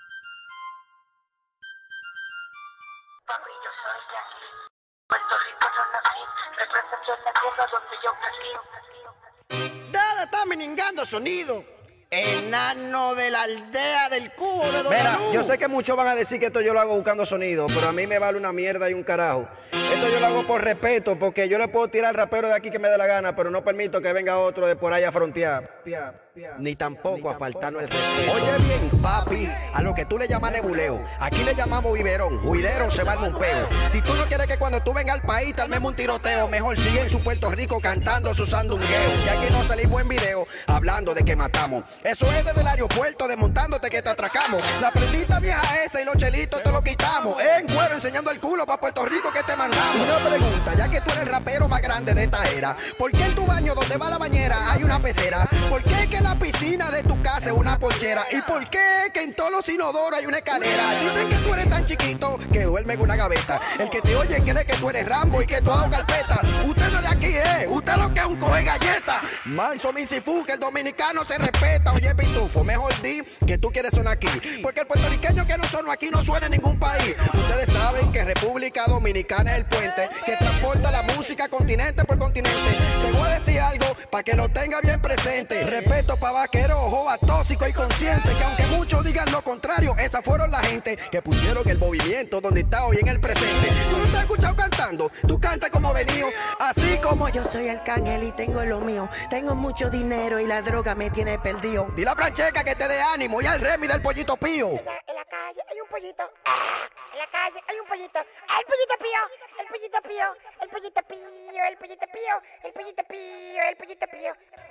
Papi, yo soy de aquí. Puerto Rico no nací. Represento la tierra donde yo crecí. Dada está meningando sonido. Enano de la aldea del cubo de Don Mira, Luz. yo sé que muchos van a decir que esto yo lo hago buscando sonido, pero a mí me vale una mierda y un carajo. Esto yo lo hago por respeto, porque yo le puedo tirar al rapero de aquí que me dé la gana, pero no permito que venga otro de por ahí a frontear. Ni tampoco a faltarnos el respeto. Oye bien, papi, a lo que tú le llamas nebuleo, aquí le llamamos biberón, juidero se va al mumpeo. Si tú no quieres que cuando tú vengas al país te armemos un tiroteo, mejor sigue en su Puerto Rico cantando su sandungueo. Que aquí no salimos en video hablando de que matamos. Eso es desde el aeropuerto desmontándote que te atracamos. La prendita vieja esa y los chelitos te lo quitamos. En cuero enseñando el culo pa' Puerto Rico que te mandamos. Una pregunta, ya que tú eres el rapero más grande de esta era, ¿por qué en tu baño donde va la bañera hay una pecera? ¿Por qué que la piscina de tu casa es una porchera? ¿Y por qué que en todos los inodoros hay una escalera? Dicen que tú eres tan chiquito que duerme en una gaveta. El que te oye cree que tú eres Rambo y que tú hago carpeta. Usted no es de aquí, eh. Usted lo que es un coge galleta. Manso misifú, que el dominicano se respeta. Oye, pitufo, mejor di que tú quieres sonar aquí. Porque el puertorriqueño que no sonó aquí no suena en ningún país. Ustedes saben que República Dominicana es el puente que transporta la música continente por continente. Te voy a decir algo para que lo tenga bien presente. Respeto pa' vaquero, joa, tóxico y consciente. Que aunque muchos digan lo contrario, esas fueron la gente que pusieron el movimiento donde está hoy en el presente. Tú no te has escuchado cantando, tú cantas como venido. Así como yo soy Arcángel y tengo lo mío. Tengo mucho dinero y la droga me tiene perdido. Dile a Francheca que te dé ánimo y al Remy del pollito pío. En la calle hay un pollito. ¡Ah! En la calle hay un pollito. ¡Ah, el pollito pío! El pollito pío. El pollito pío. El pollito pío. El pollito pío. El pollito pío.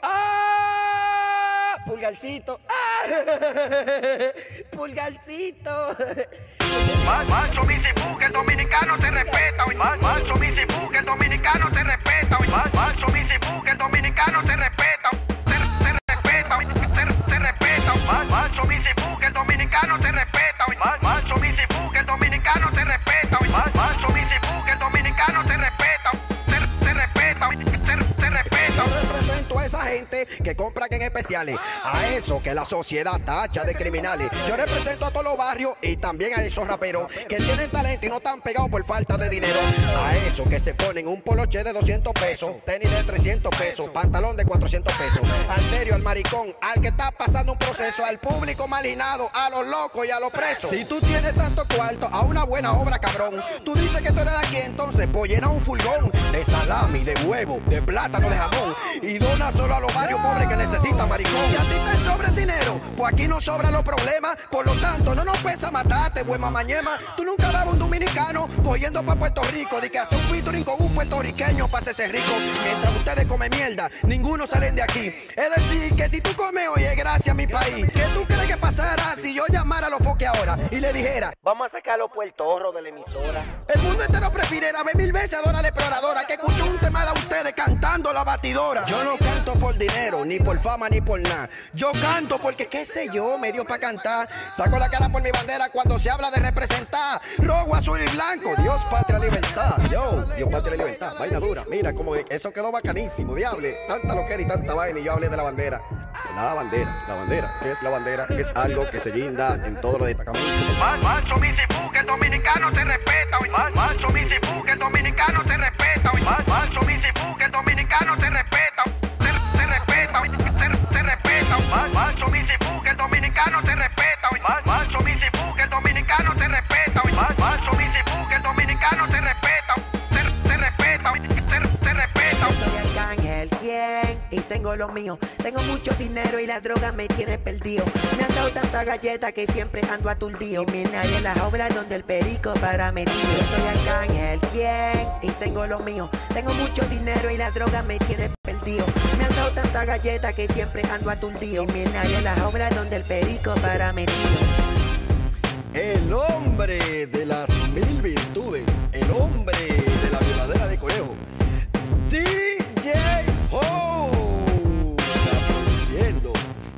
¡Ah! Pulgarcito. ¡Ah! Pulgarcito. Manso misifú, que el dominicano te respeta. Manso misifú, que el dominicano te respeta. Manso misifú, que el dominicano te respeta. Te, te respeta. Te, te respeta. Manso misifú, que el dominicano te respeta. Manso misifú, que el dominicano te respeta. Manso misifú, que el dominicano te respeta. Te, te respeta. Te, te respeta. Yo represento a esa gente que compran en especiales, a eso que la sociedad tacha de criminales. Yo represento a todos los barrios y también a esos raperos que tienen talento y no están pegados por falta de dinero. A esos que se ponen un poloche de doscientos pesos, tenis de trescientos pesos, pantalón de cuatrocientos pesos. Al serio, al maricón, al que está pasando un proceso, al público marginado, a los locos y a los presos. Si tú tienes tanto cuarto a una buena obra, cabrón, tú dices que tú eres de aquí, entonces pues llena un furgón de salami, de huevo, de plátano, de jamón y dona solo a los barrios pobres que necesitan, maricón. Y a ti te sobra el dinero, pues aquí no sobran los problemas. Por lo tanto, no nos pesa matarte, buen mamañema. Tú nunca vas a un dominicano pues yendo para Puerto Rico de que hace un featuring con un puertorriqueño para hacerse rico. Mientras ustedes comen mierda, ninguno salen de aquí. Es decir, que si tú comes hoy es gracias a mi país. ¿Qué tú crees que pasara si yo llamara a los foques ahora y le dijera: vamos a sacar a los puertorros de la emisora? El mundo entero prefiriera ver mil veces a Dora la Exploradora que escuchó un tema de ustedes cantando la batidora. Yo no canto por dinero, ni por fama, ni por nada. Yo canto porque, qué sé yo, me dio pa' cantar. Saco la cara por mi bandera cuando se habla de representar. Rojo, azul y blanco, Dios, patria, libertad. Yo, Dios, patria, libertad. Vaina dura, mira como eso quedó bacanísimo, diable. Tanta loquera y tanta vaina y yo hablé de la bandera. La bandera, la bandera, ¿qué es la bandera? Es algo que se guinda en todos los destacamentos. Manso misifú, que el dominicano te respeta. Manso misifú, que el dominicano te respeta. Manso misifú, que el dominicano te respeta. Te, te respeta, te, te respeta. Manso misifú, que el dominicano te respeta. Manso misifú, que el dominicano te respeta. Manso misifú, que el dominicano te respeta. Te, te respeta, te, te respeta. Soy Arcángel, ¿quién? Y tengo lo mío. Tengo mucho dinero y la droga me tiene perdido. Me han dado tanta galleta que siempre ando aturdido. Y me nadie en las obras donde el perico para metido. Soy Arcángel, ¿quién? Y tengo lo mío. Tengo mucho dinero y la droga me tiene perdido. Me han dado tanta galleta que siempre ando aturdido. Y me nadie en las obras donde el perico para metido. El hombre de las mil virtudes, el hombre de la violadera de conejo, D J Ho, está produciendo.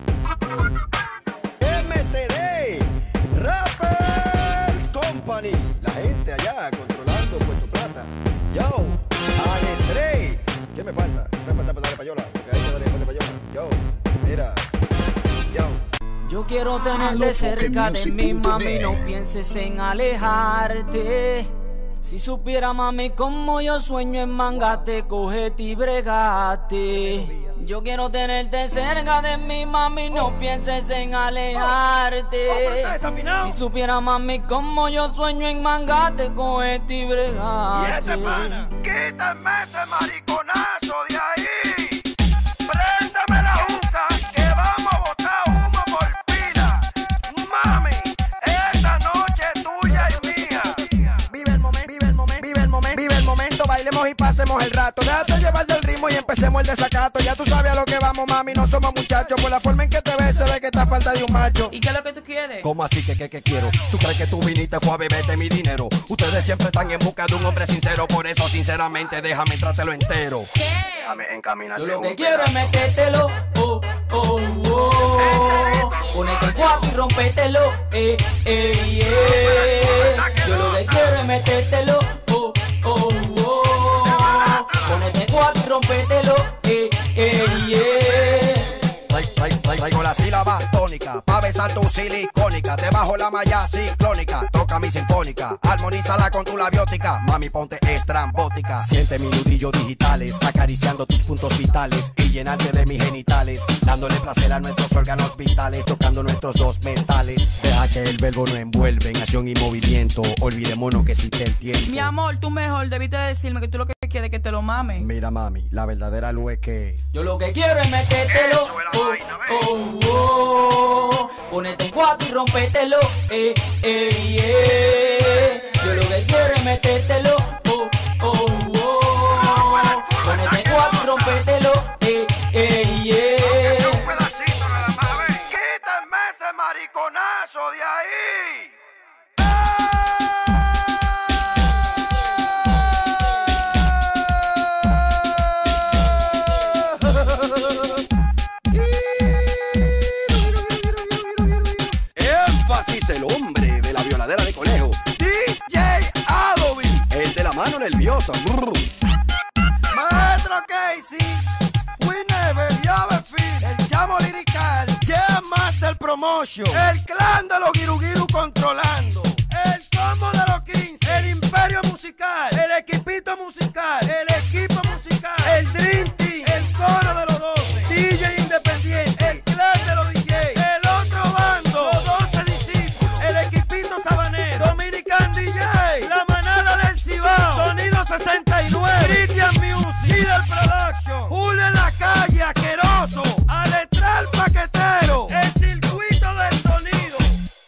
M T D, Rappers Company, la gente allá controlando Puerto Plata. Yo, Ale ¿qué me falta? Me falta para darle payola, porque ahí me daré para payola. Yo, mira, yo. Yo quiero tenerte cerca de mí, mami, no pienses en alejarte. Si supiera, mami, como yo sueño en mangate, cogete y bregate. Yo quiero tenerte cerca de mí, mami, no pienses en alejarte. Si supiera, mami, como yo sueño en mangate, cogete y bregate. ¿Y este pana? Quítame ese mariconazo de ahí. Préndeme la juca, que vamos a botar humo por pila. Mami, esta noche es tuya y mía. Vive el momento, vive el momento, vive el momento, vive el momento, bailemos y pasemos el rato. Déjate llevar del ritmo y empecemos el desacato. Ya tú sabes a lo que vamos, mami, no somos muchachos. Por la forma en que te ves, se ve que está falta de un macho. ¿Y qué es lo que tú quieres? ¿Cómo así que qué que quiero? ¿Tú crees que tú viniste fue a beberte mi dinero? Ustedes siempre están en busca de un hombre sincero. Por eso, sinceramente, déjame entrártelo entero. ¿Qué? Déjame encaminarte. Yo lo que quiero es metértelo, oh, oh, oh. Ponete en cuatro y rompételo, eh, eh, eh. Yo lo que quiero es metértelo, oh, oh, oh. Ponete en cuatro y rompételo, eh, eh, eh. Traigo la sílaba tónica, pa' besar tu silicónica. Te bajo la malla ciclónica, toca mi sinfónica. Armonízala con tu labiótica, mami ponte estrambótica. Siente mis nudillos digitales, acariciando tus puntos vitales y llenarte de mis genitales, dándole placer a nuestros órganos vitales, chocando nuestros dos metales. Deja que el verbo nos envuelve en acción y movimiento. Olvidémonos que existe el tiempo. Mi amor, tú mejor debiste decirme que tú lo que quieres que te lo mames. Mira mami, la verdadera luz es que yo lo que quiero es metértelo, oh, oh, oh. Ponete en cuatro y rompételo, eh, eh, eh. Yo lo que quiero es metértelo, oh, oh, oh. Ponete en cuatro y rompételo, eh, eh, eh. Un pedacito nada más, ven. Quítame ese mariconazo de ahí. el hombre de la violadera de conejo, D J Adovin, el de la mano nerviosa. Maestro Casey, we never have feel, el chamo lirical, Jam Master Promotion, el clan de los girugiru controlando, el combo de los quince, el imperio musical, el equipito musical, el equipo musical, el Dream Team, el coro de los doce, D J independiente, el clan de los D J, el otro bando, los doce discípulos, el equipito sabanero, Dominican D J, la manada del Cibao, Sonido sesenta y nueve, Christian Music, Líder Production, Julio en la calle, Aqueroso, Aletral Paquetero, el circuito del sonido.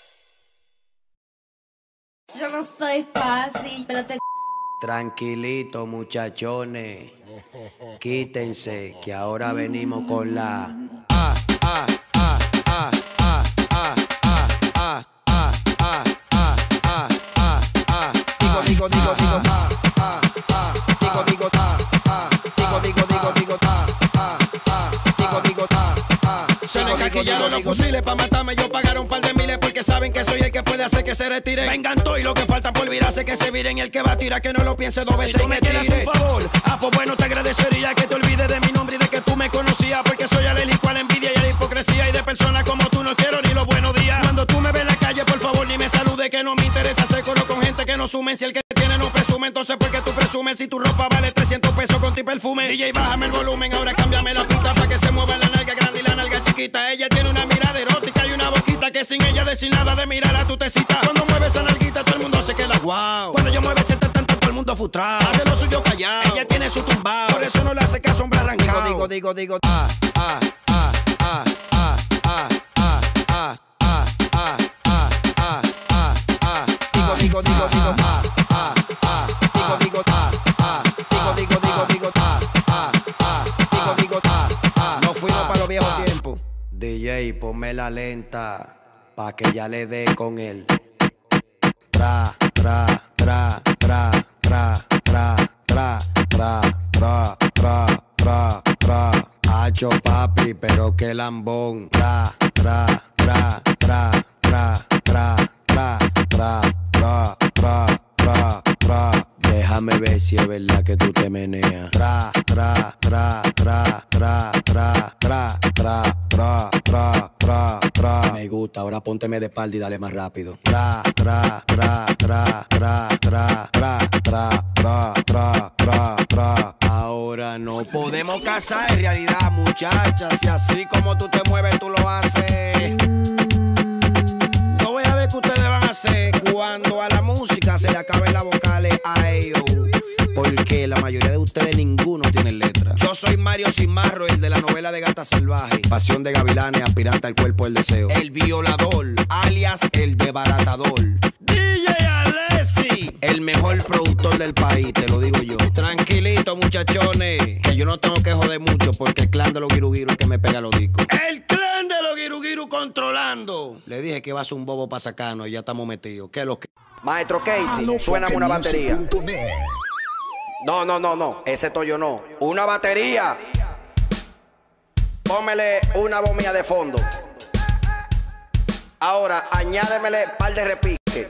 Yo no soy fácil, pero te... Tranquilito, muchachones. Quítense, que ahora venimos con la... Ah, ah, ah, ah, ah, ah, ah, ah, ah, ah, ah, ah, ah, ah. Digo, digo, digo, digo, ah, ah, ah. Digo, digo, ah, ah. Digo, digo, digo, digo, ah, ah, ah. Digo, digo, ah, ah. Se me caquillaron los fusiles pa' matarme. Yo pagaron un par de miles porque saben que soy el que puede hacer que se retire. Vengan todos y lo que falta por virarse que se viren. Y el que va a tirar que no lo piense dos veces. Si tú me quieres un favor, ah, pues bueno, te agradecería que te olvides de mi nombre y de que tú me conocías. Porque soy alérgico a la envidia y a la hipocresía. Y de personas como tú no quiero ni los buenos días. Cuando tú me ves en la calle, por favor, ni me salude. Que no me interesa hacer coro con gente que no sumen. Si el que tiene no presume, entonces ¿por qué tú presumes? Si tu ropa vale trescientos pesos con tu perfume. D J, bájame el volumen, ahora cámbiame la punta para que se mueva la nalga grande y la nalga chiquita. Ella tiene una mirada erótica y una boquita que sin ella decir nada de mirar a tu tecita. Cuando mueve esa nalguita todo el mundo se queda guau. Cuando yo mueve ese tanto todo el mundo frustrado. Hace lo suyo callado. Ella tiene su tumbao. Por eso no le hace caso hombre arrancado. Digo, digo, digo, digo. Ah, ah, ah, ah, ah, ah, ah, ah, ah, ah, ah, ah, ah, ah. Digo, digo, digo, digo. Ah, ah, ah. Digo, digo, ah, ah. Digo, digo, digo, digo. Ah, ah, ah. Digo, digo, ah, ah. Nos fuimos para los viejos tiempos. D J, ponme la lenta pa' que ya le dé con él. Tra, tra, tra, tra, tra, tra, tra, tra, tra, tra, tra, tra. Hacho papi, pero qué lambón. Tra, tra, tra, tra, tra, tra, tra, tra, tra, tra, tra, tra. Déjame Déjame ver si es verdad que tú te meneas. Tra, tra, tra, tra, tra, tra, tra, tra, tra, tra, tra, tra. Me gusta, ahora pónteme de espalda y dale más rápido. Tra, tra, tra, tra, tra, tra, tra, tra, tra, tra, tra, tra. Ahora no podemos casar en realidad, muchachas. Si así como tú te mueves, tú lo haces. Yo voy a ver qué ustedes van a hacer cuando a la música se le acaben las vocales a ellos. Porque la mayoría de ustedes ninguno tiene letra. Yo soy Mario Cimarro, el de la novela de Gata Salvaje. Pasión de gavilanes, aspirante al cuerpo del deseo. El violador, alias el desbaratador. D J Alessi, el mejor productor del país, te lo digo yo. Tranquilito, muchachones, que yo no tengo que joder mucho porque el clan de los Girugiru es que me pega los discos. El clan de los Girugiru controlando. Le dije que va a ser un bobo para sacarnos y ya estamos metidos. ¿Qué es lo que? Maestro Casey, suena una batería. No, no, no, no, ese toyo no. Una batería. Pómele una voz mía de fondo. Ahora, añádemele un par de repique.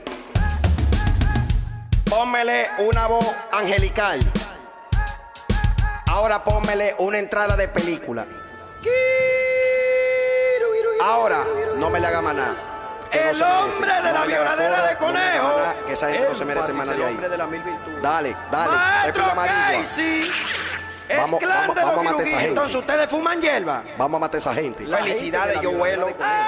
Pómele una voz angelical. Ahora pómele una entrada de película. Ahora, no me le haga maná. El hombre de la violadera de conejo. Que esa gente no se merece maná de ahí. Dale, dale. Maestro Casey. El vamos, clan vamos, de los vamos a matar esa gente. Entonces ustedes fuman hierba. Vamos a matar a esa gente. Felicidades, yo vuelo.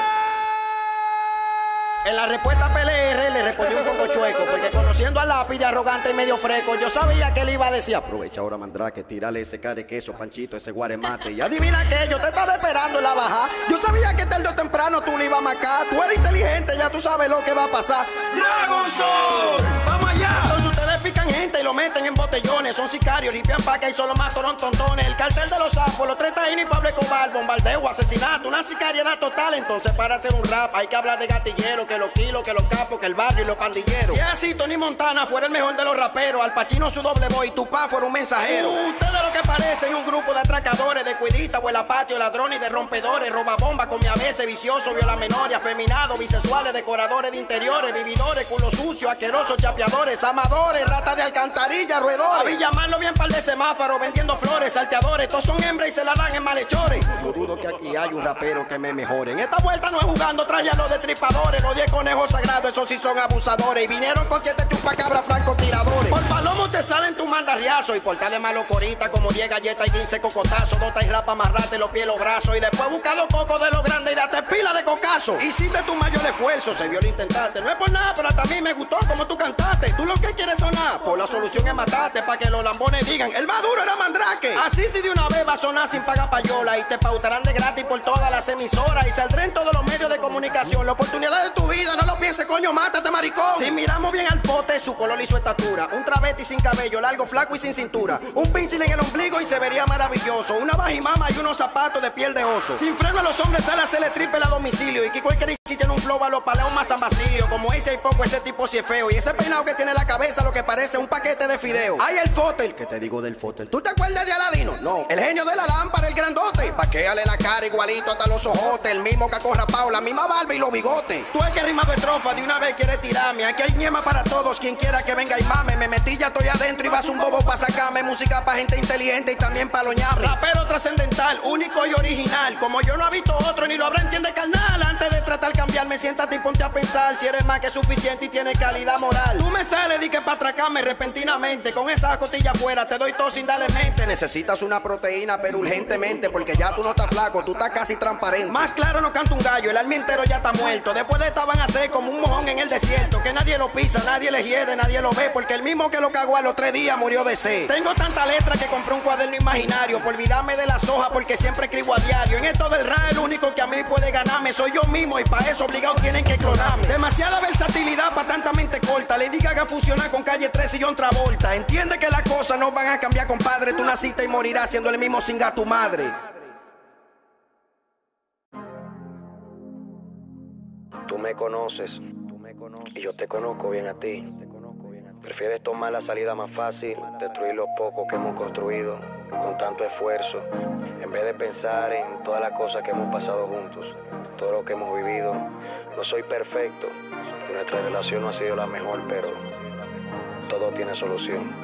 En la respuesta P L R le respondió un poco chueco, porque conociendo al lápiz arrogante y medio fresco, yo sabía que él iba a decir: aprovecha ahora, Mandrake, tírale ese cara de queso, Panchito, ese guaremate. Y adivina qué, yo te estaba esperando en la baja. Yo sabía que tarde o temprano tú le ibas a marcar. Tú eres inteligente, ya tú sabes lo que va a pasar. ¡Dragon Soul! ¡Vamos allá! Entonces ustedes pican gente y lo meten en botellones. Son sicarios, limpian paca y solo matan tontones. El cartel de los sapos, los tres taínos y Pablo Escobar, bombardeo, asesinato, una sicariedad total. Entonces para hacer un rap hay que hablar de gatillero, que los kilos, que los capos, que el barrio y los pandilleros. Si es así, Tony Montana fuera el mejor de los raperos, Al Pacino su doble voz y Tupac fuera un mensajero. Uh, ustedes lo que parecen un grupo de atracadores, de cuidistas, huela patio, ladrones y de rompedores, roba bomba, come a veces, vicioso, viola menores, afeminados, bisexuales, decoradores de interiores, vividores, culo sucio, asquerosos, chapeadores, amadores, ratas de alcantarilla, roedores. A Villamarlo bien par de semáforos, vendiendo flores, salteadores, todos son hembras y se la dan en malhechores. No dudo que aquí hay un rapero que me mejore. En esta vuelta no es jugando, trae a los destripadores, los diez conejos sagrados, esos sí son abusadores. Y vinieron con siete chupacabras francotiradores. Por palomo te salen tu mandarriazo y por tal de malo corita como diez galletas y quince cocotazos. Dota y rapa, amarrate los pies, los brazos y después busca los cocos de los grandes y date pila de cocazo. Hiciste tu mayor esfuerzo, se vio lo intentaste. No es por nada, pero hasta a mí me gustó como tú cantaste. Tú lo que quieres sonar, por la solución es matarte para que los lambones digan: el más duro era Mandrake. Así si de una vez va a sonar sin pagar payola y te pautarán de gratis por todas las emisoras y saldré en todos los medios de comunicación. La oportunidad de tu vida, no lo pienses, coño, mátate, maricón. Si miramos bien al pote, su color y su estatura, un travesti sin cabello, largo, flaco y sin cintura, un pincel en el ombligo y se vería maravilloso, una bajimama y unos zapatos de piel de oso. Sin freno a los hombres sale a hacerle triple a domicilio y que cualquier si tiene un flow a los paleos más San Basilio. Como ese hay poco, ese tipo si es feo y ese peinado que tiene en la cabeza lo que parece un paquete de fideo. Hay el fotel, que te digo del fotel. ¿Tú te acuerdas de Aladino? No. El genio de la lámpara, el grandote. Paquéale la cara igualito hasta los ojotes, el mismo caco rapao, la misma barba y los bigotes. Tú el que rima de estrofa de una vez quiere tirarme. Aquí hay ñema para todos, quien quiera que venga y mame. Me metí, ya estoy adentro y vas un bobo pa' sacarme. Música pa' gente inteligente y también pa' los ñames. Rapero trascendental, único y original. Como yo no he visto otro ni lo habrá, entiende, carnal. Antes de tratar cambiarme, siéntate y ponte a pensar si eres más que suficiente y tienes calidad moral. Tú me sales, di que pa' atracarme repentinamente. Con esa costilla afuera te doy todo sin darle mente. Necesitas una proteína pero urgentemente, porque ya tú no estás flaco, tú estás casi transparente. Más claro no canta un gallo, el alma entero ya está muerto. Después de esta van a ser como un mojón en el desierto, que nadie lo pisa, nadie le hiede, nadie lo ve, porque el mismo que lo cagó a los tres días murió de sed. Tengo tanta letra que compré un cuaderno imaginario, por olvidarme de las hojas porque siempre escribo a diario. En esto del rap el único que a mí puede ganarme soy yo mismo y para eso obligado tienen que clonarme. Demasiada versatilidad para tanta mente corta. Lady Gaga fusionar con Calle trece y John Travolta. Entiende que las cosas no van a cambiar, compadre. Tú naciste y morirás siendo el mismo sin a tu madre. Tú me conoces, tú me conoces y yo te conozco bien a ti. Prefieres tomar la salida más fácil, destruir lo poco que hemos construido con tanto esfuerzo, en vez de pensar en todas las cosas que hemos pasado juntos, todo lo que hemos vivido. No soy perfecto, nuestra relación no ha sido la mejor, pero todo tiene solución.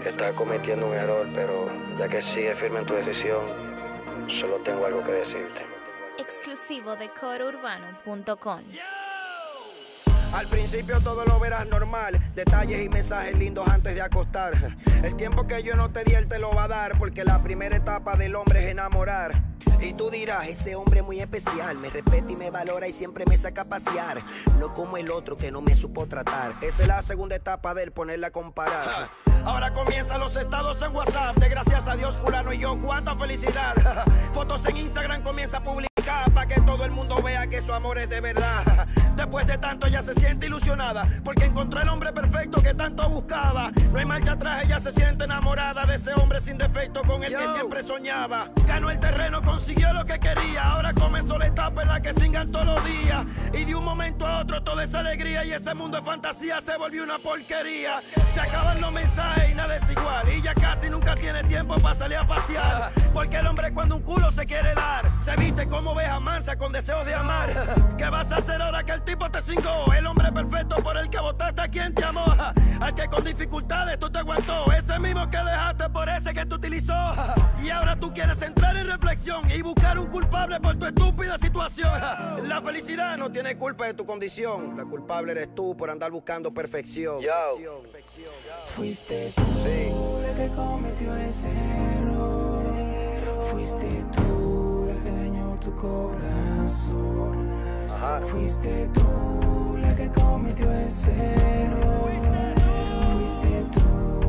Estás cometiendo un error, pero ya que sigues firme en tu decisión, solo tengo algo que decirte. Exclusivo de coro urbano punto com. Al principio todo lo verás normal, detalles y mensajes lindos antes de acostar. El tiempo que yo no te di, él te lo va a dar, porque la primera etapa del hombre es enamorar. Y tú dirás, ese hombre es muy especial, me respeta y me valora y siempre me saca a pasear. No como el otro que no me supo tratar. Esa es la segunda etapa de él, ponerla a comparar. Ahora comienzan los estados en WhatsApp, de gracias a Dios fulano y yo, cuánta felicidad. Fotos en Instagram comienza a publicar, para que todo el mundo vea que su amor es de verdad. Después de tanto ella se siente ilusionada, porque encontró el hombre perfecto que tanto buscaba. No hay marcha atrás, ella se siente enamorada de ese hombre sin defecto con el Yo. que siempre soñaba. Ganó el terreno, consiguió lo que quería, ahora comenzó la etapa en la que singan todos los días. Y de un momento a otro toda esa alegría y ese mundo de fantasía se volvió una porquería. Se acaban los mensajes y nada es igual, y ya casi nunca tiene tiempo para salir a pasear. Porque el hombre cuando un culo se quiere dar, se viste como oveja mansa con deseos de amar. ¿Qué vas a hacer ahora que el tipo te cingó? El hombre perfecto por el que votaste a quien te amó, al que con dificultades tú te aguantó, ese mismo que dejaste por ese que te utilizó. Y ahora tú quieres entrar en reflexión y buscar un culpable por tu estúpida situación. La felicidad no tiene culpa de tu condición, la culpable eres tú por andar buscando perfección. Yo. Fuiste tú sí. la que cometió ese error. Fuiste tú la que dañó tu corazón. Ajá. Fuiste tú la que cometió ese error. Fuiste tú.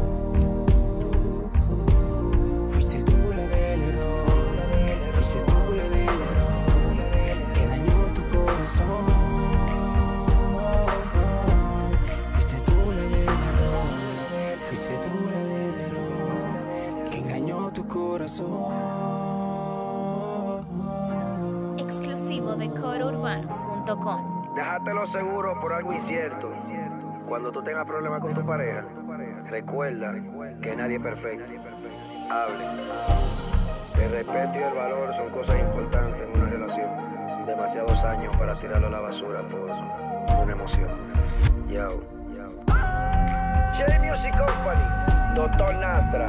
Fuiste tú la del error. Fuiste tú la del error que dañó tu corazón. Fuiste tú la del error. Fuiste tú la del error que engañó tu corazón. Exclusivo de coro urbano punto com. Déjatelo seguro por algo incierto. Cuando tú tengas problemas con tu pareja, recuerda que nadie es perfecto. Hable. El respeto y el valor son cosas importantes en una relación. Demasiados años para tirarlo a la basura por una emoción. Yo. J Music Company, Doctor Nastra,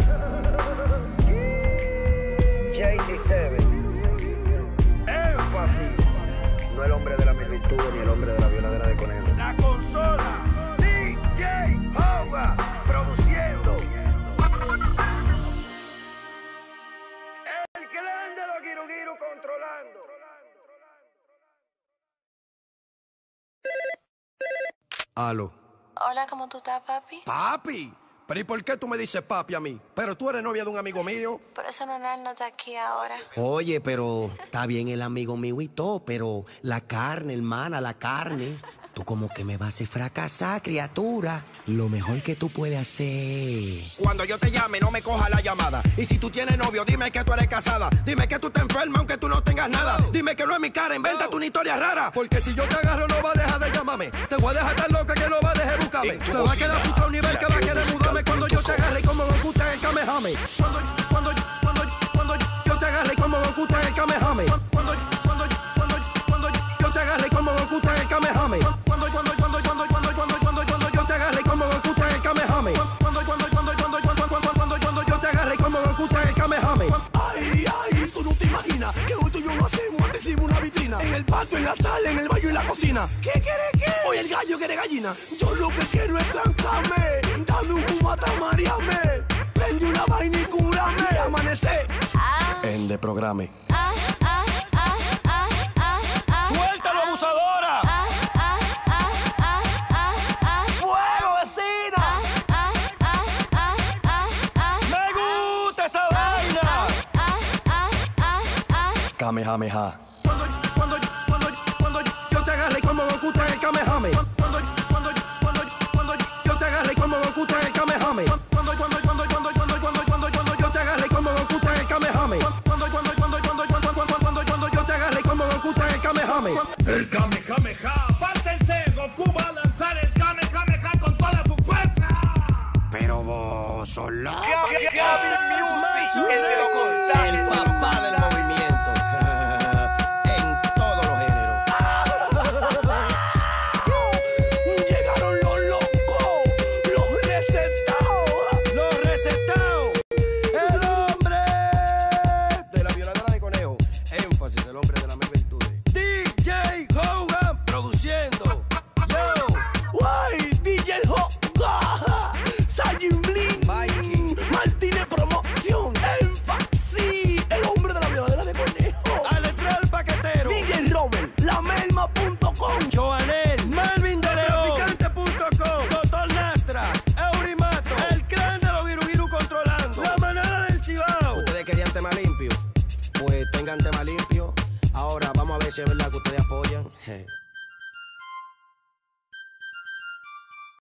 J C siete, Énfasis. No el hombre de la mil virtudes ni el hombre de la violadera de conejo. La consola, D J Hoga, produciendo. El clan de los Giru Giru controlando. Aló. Hola, ¿cómo tú estás, papi? Papi. Pero ¿y por qué tú me dices papi a mí? Pero tú eres novia de un amigo mío. Por eso Nanal no está aquí ahora. Oye, pero está bien el amigo mío y todo, pero la carne, hermana, la carne. Tú como que me vas a fracasar, criatura. Lo mejor que tú puedes hacer... Cuando yo te llame, no me coja la llamada. Y si tú tienes novio, dime que tú eres casada. Dime que tú te enfermas aunque tú no tengas nada. Dime que no es mi cara, invéntate una historia rara. Porque si yo te agarro, no va a dejar de llamarme. Te voy a dejar tan loca que no va a dejar de buscarme. Te va a quedar frustrado a un nivel que va a querer mudarme cuando yo te agarre y como Goku te en el Kamehame. Cuando, cuando, cuando, cuando yo te agarre y como Goku te en el Kamehame. Cuando, cuando, cuando, cuando yo te agarre y como Goku te en el Kamehame. Cuando, cuando, cuando, cuando, cuando, cuando, cuando, cuando yo te agarre y como Goku te en el Kamehame. Cuando, cuando, cuando, cuando, cuando, cuando, cuando, cuando yo te agarre y como Goku te en el Kamehame. Ay, ay, tú no te imaginas que hoy tú y yo lo hacemos antes hicimos una vitrina. En el patio, en la sala, en el baño y en la cocina. ¿Qué quiere qué? Hoy el gallo quiere gallina. Yo lo que quiero es trancarme. Dame un fumata, mareame. Prende una vaina y cúrame. Y amanecer. En de programe. ¡Suéltalo, abusadora! ¡Fuego, vecina! ¡Me gusta esa vaina! Kamehameha. Cuando, cuando, cuando, cuando yo te agarre y como Goku te en el Kamehame. Cuando, cuando, cuando, cuando yo te agarre y como Goku te en el Kamehame. Cuando, cuando, cuando, cuando, cuando, cuando, cuando, cuando yo te agarre y como Goku te en el Kamehame. Cuando, cuando, cuando, cuando, cuando, cuando, cuando, cuando yo te agarre y como Goku te en el Kamehame. El Kamehameha. Apártense, Goku va a lanzar el Kamehameha con toda su fuerza. Pero vos sos loco. El papá del movimiento. En todos los géneros. Llegaron los locos, los recetados. Los recetados. Pues tengan tema limpio. Ahora vamos a ver si es verdad que ustedes apoyan.